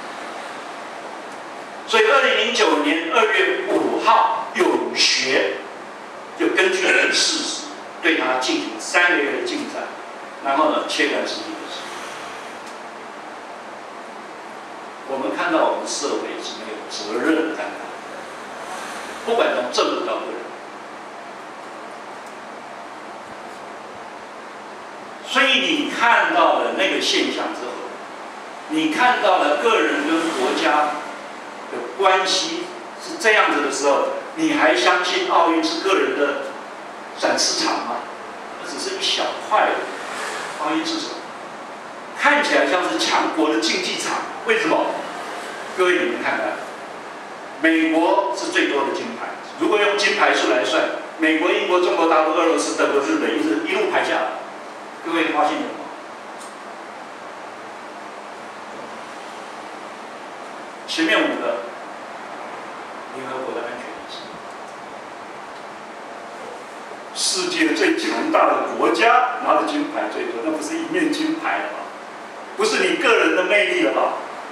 所以2009年2月5号，有学就根据这个事实，对他进行3个月的禁赛，然后呢，切断实体的事。我们看到我们社会是没有责任的担当，不管从政府到个人。所以你看到了那个现象之后，你看到了个人跟国家的关系是这样子的时候，你还相信奥运是个人的展示场吗？那只是一小块的。奥运是什么？看起来像是强国的竞技场。为什么？各位你们看看，美国是最多的金牌， 如果用金牌数来算，美国、英国、中国大陆、俄罗斯、德国、日本一路排下来，各位发现了吗？前面5个，联合国的安全理事，世界最强大的国家拿的金牌最多，那不是一面金牌了吧？不是你个人的魅力了吧？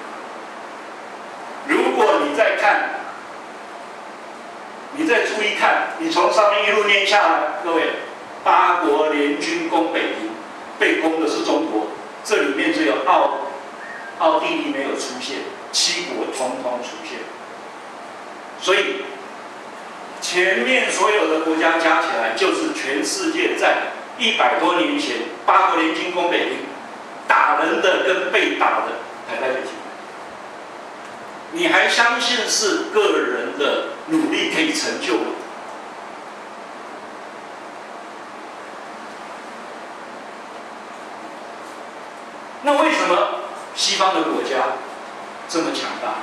如果你再看，你再注意看，你从上面一路念下来，各位，8国联军攻北平，被攻的是中国，这里面只有奥地利没有出现，7国统统出现。所以前面所有的国家加起来，就是全世界在100多年前8国联军攻北平，打人的跟被打的排在一起。你还相信是个人的努力可以成就吗？那为什么西方的国家这么强大？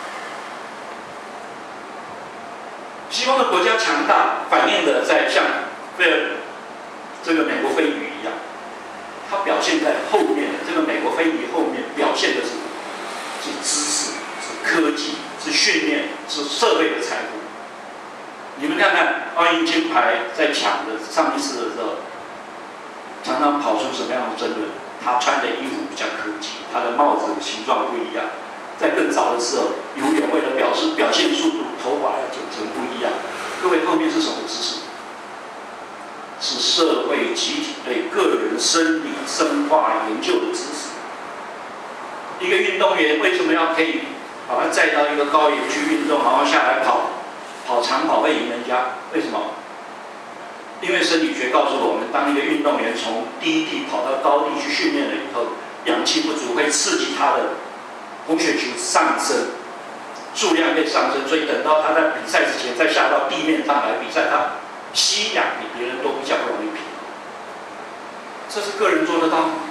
西方的国家强大，反映的在像这个美国飞鱼一样，它表现在后面的这个美国飞鱼后面表现的是知识。科技是训练，是社会的财富。你们看看奥运金牌在抢的上一次的时候，常常跑出什么样的争论？他穿的衣服比较科技，他的帽子的形状不一样。在更早的时候，游泳为了表现速度，头发要剪成不一样。各位后面是什么知识？是社会集体对个人生理生化研究的知识。一个运动员为什么要可以把他载到一个高原去运动，然后下来跑长跑会赢人家？为什么？因为生理学告诉我们，当一个运动员从低地跑到高地去训练了以后，氧气不足会刺激他的红血球上升，数量会上升，所以等到他在比赛之前再下到地面上来比赛，他吸氧比别人都比较不容易疲劳。这是个人做得到吗？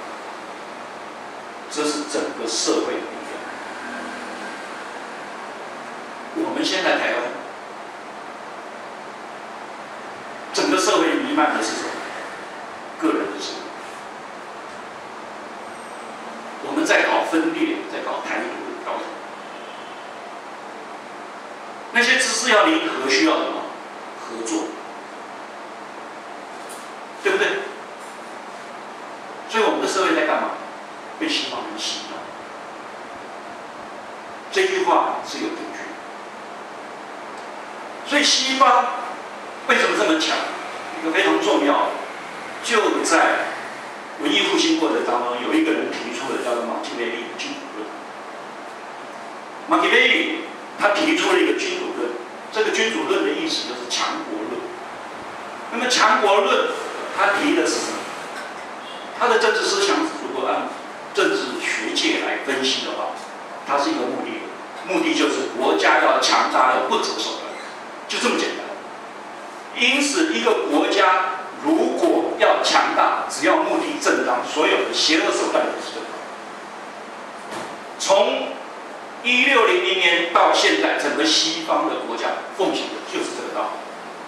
这是整个社会的力量。我们现在台湾，整个社会弥漫的是什么？个人的生活。我们在搞分裂，在搞台独，搞什么？那些知识要联合，需要什么？合作，对不对？所以我们的社会在干嘛？被西方人洗脑。这句话是有根据的。所以西方为什么这么强？一个非常重要的，就在文艺复兴过程当中，有一个人提出的叫做马基维利的君主论。马基维利他提出了一个君主论，这个君主论的意思就是强国论。那么强国论，他提的是什么？他的政治思想，如果按政治学界来分析的话，它是一个目的，目的就是国家要强大，要不择手段，就这么简单。因此，一个国家如果要强大，只要目的正当，所有的邪恶手段都是正当。从1600年到现在，整个西方的国家奉行的就是这个道理。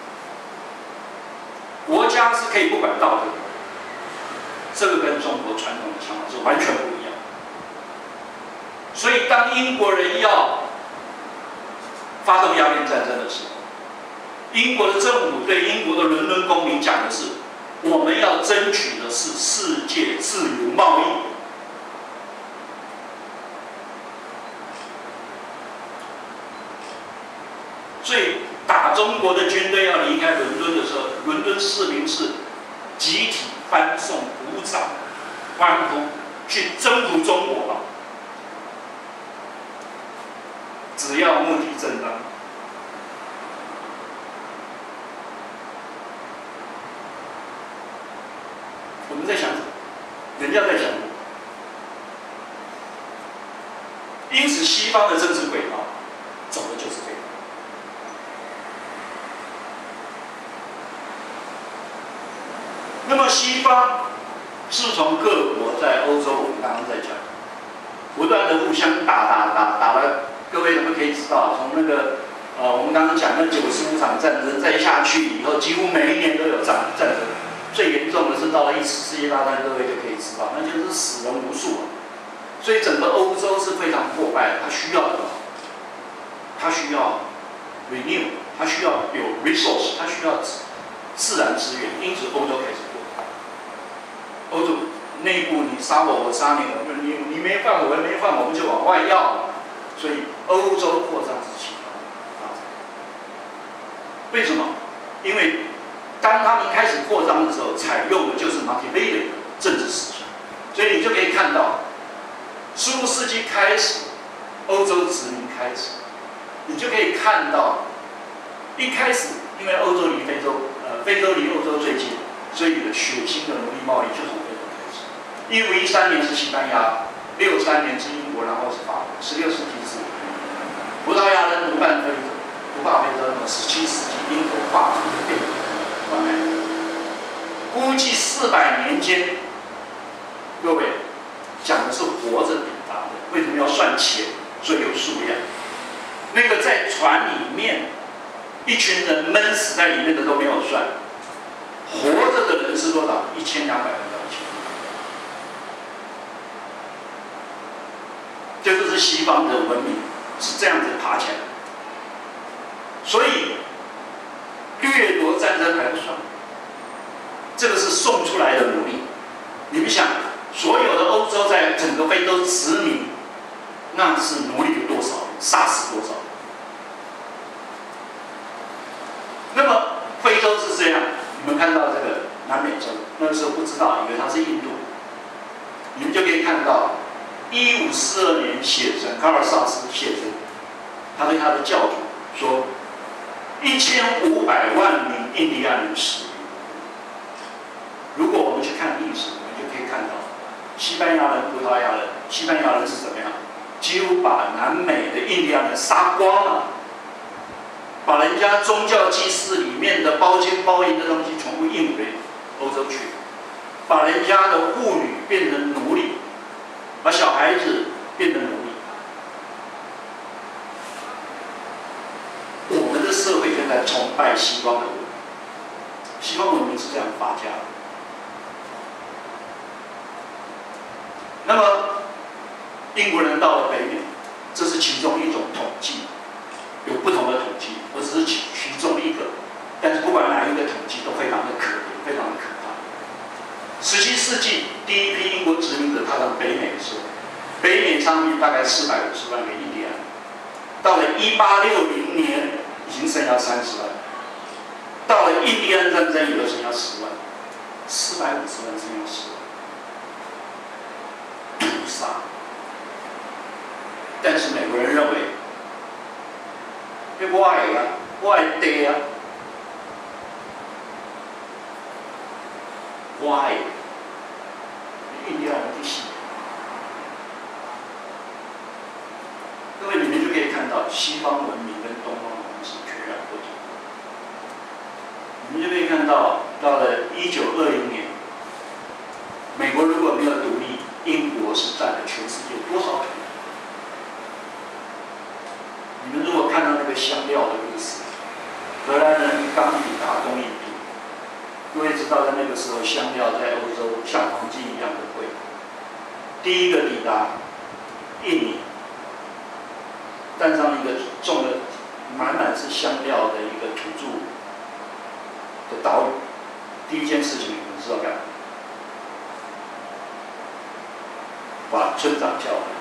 国家是可以不管道德的，这个跟中国传统的想法是完全不一样。所以，当英国人要发动鸦片战争的时候，英国的政府对英国的伦敦公民讲的是：我们要争取的是世界自由贸易。所以，打中国的军队要离开伦敦的时候，伦敦市民是集体欢送、鼓掌、欢呼，去征服中国吧。只要目的正当。我们在想什么？人家在想什么？因此，西方的政治轨道走的就是这个。那么，西方是从各国在欧洲，我们刚刚在讲，不断的互相打了。各位，你们可以知道，从那个我们刚刚讲那95场战争，再下去以后，几乎每一年都有战争。最严重的是到了1次世界大战，各位就可以知道，那就是死人无数。所以整个欧洲是非常破败的，它需要什么？它需要 renew， 它需要有 resource， 它需要自然资源，因此欧洲开始扩张。欧洲内部你杀我，我杀你，你没犯我，我没犯我们就往外要，所以欧洲扩张是起来的。为什么？因为当他们开始扩张的时候，采用的就是 Machiavelli 的政治思想，所以你就可以看到，15世纪开始，欧洲殖民开始，你就可以看到，一开始因为欧洲离非洲，非洲离欧洲最近，所以血腥的奴隶贸易就从非洲开始。1513年是西班牙，63年是英国，然后是法国，16世纪是葡萄牙人独霸非洲，17世纪英国、法国就变完美。估计400年间，各位讲的是活着抵达的，为什么要算钱？所以有数量。那个在船里面，一群人闷死在里面的都没有算，活着的人是多少？1200人到1000。这就是西方的文明是这样子爬起来的。所以掠夺战争还不算，这个是送出来的奴隶。你们想，所有的欧洲在整个非洲殖民，那是奴隶有多少，杀死多少？那么非洲是这样，你们看到这个南美洲，那个时候不知道，以为它是印度，你们就可以看到1542年写成，卡尔萨斯写成，他对他的教主说，1500万名印第安人死于。如果我们去看历史，我们就可以看到，西班牙人、葡萄牙人，西班牙人是怎么样？几乎把南美的印第安人杀光了，把人家宗教祭祀里面的包金包银的东西全部运回欧洲去，把人家的妇女变成奴隶，把小孩子变成奴隶。我们的社会现在崇拜西方的文明，西方文明是这样发家的。那么英国人到了北美，这是其中一种统计，有不同的统计，我只是其中一个，但是不管哪一个统计都非常的可怜，非常的可怕。17世纪第一批英国殖民者踏上北美的时候，北美上面大概450万个印第安人，到了1860年已经剩下30万，到了印第安战争以后剩下10万，450万剩下10万。屠杀，但是美国人认为，我的啊，我的地啊，我的，印第安人去死。各位，你们就可以看到西方文明跟东方文明是截然不同。你们就可以看到，到了1920年，美国如果没有独立，英国是占了全世界多少土地？你们如果看到那个香料的历史，荷兰人刚抵达东印度，各位知道，在那个时候香料在欧洲像黄金一样的贵。第一个抵达印尼，站上一个种了满满是香料的一个土著的岛屿，第一件事情你们知道干嘛？把村长叫来，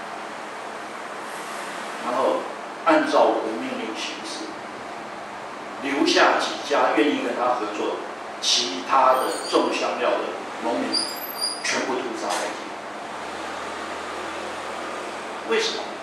然后按照我的命令行事，留下几家愿意跟他合作，其他的种香料的农民全部屠杀殆尽。为什么？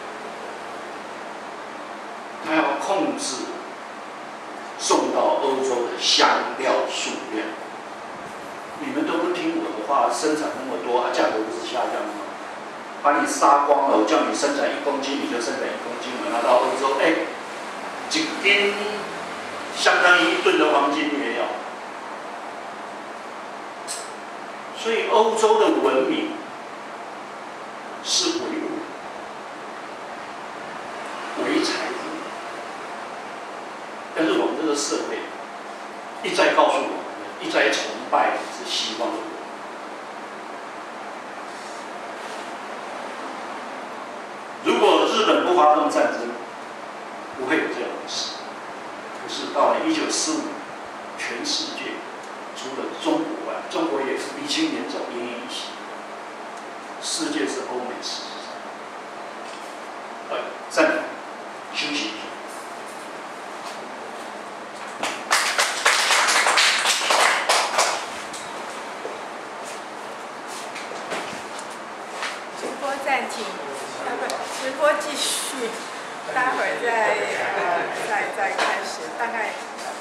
他要控制送到欧洲的香料数量。你们都不听我的话，生产那么多，价格不是下降吗？把你杀光了，我叫你生产1公斤，你就生产1公斤，我拿到欧洲，1斤相当于1吨的黄金你也要。所以欧洲的文明是唯物，唯财富， 一再崇拜是西方的国。如果日本不发动战争，不会有这样的事。可是到了1945年，全世界除了中国外，中国也鼻青脸肿、奄奄一息。世界是欧美事实上。暂停，休息一下。 直播暂停，直播继续，待会儿再开始，大概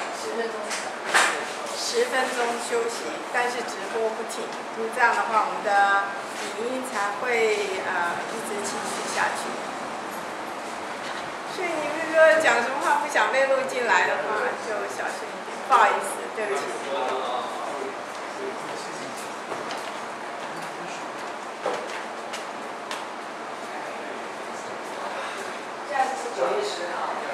10分钟休息，但是直播不停，因为这样的话，我们的语音才会一直继续下去。所以你们如果讲什么话不想被录进来的话，就小心一点，不好意思，对不起。9月10号。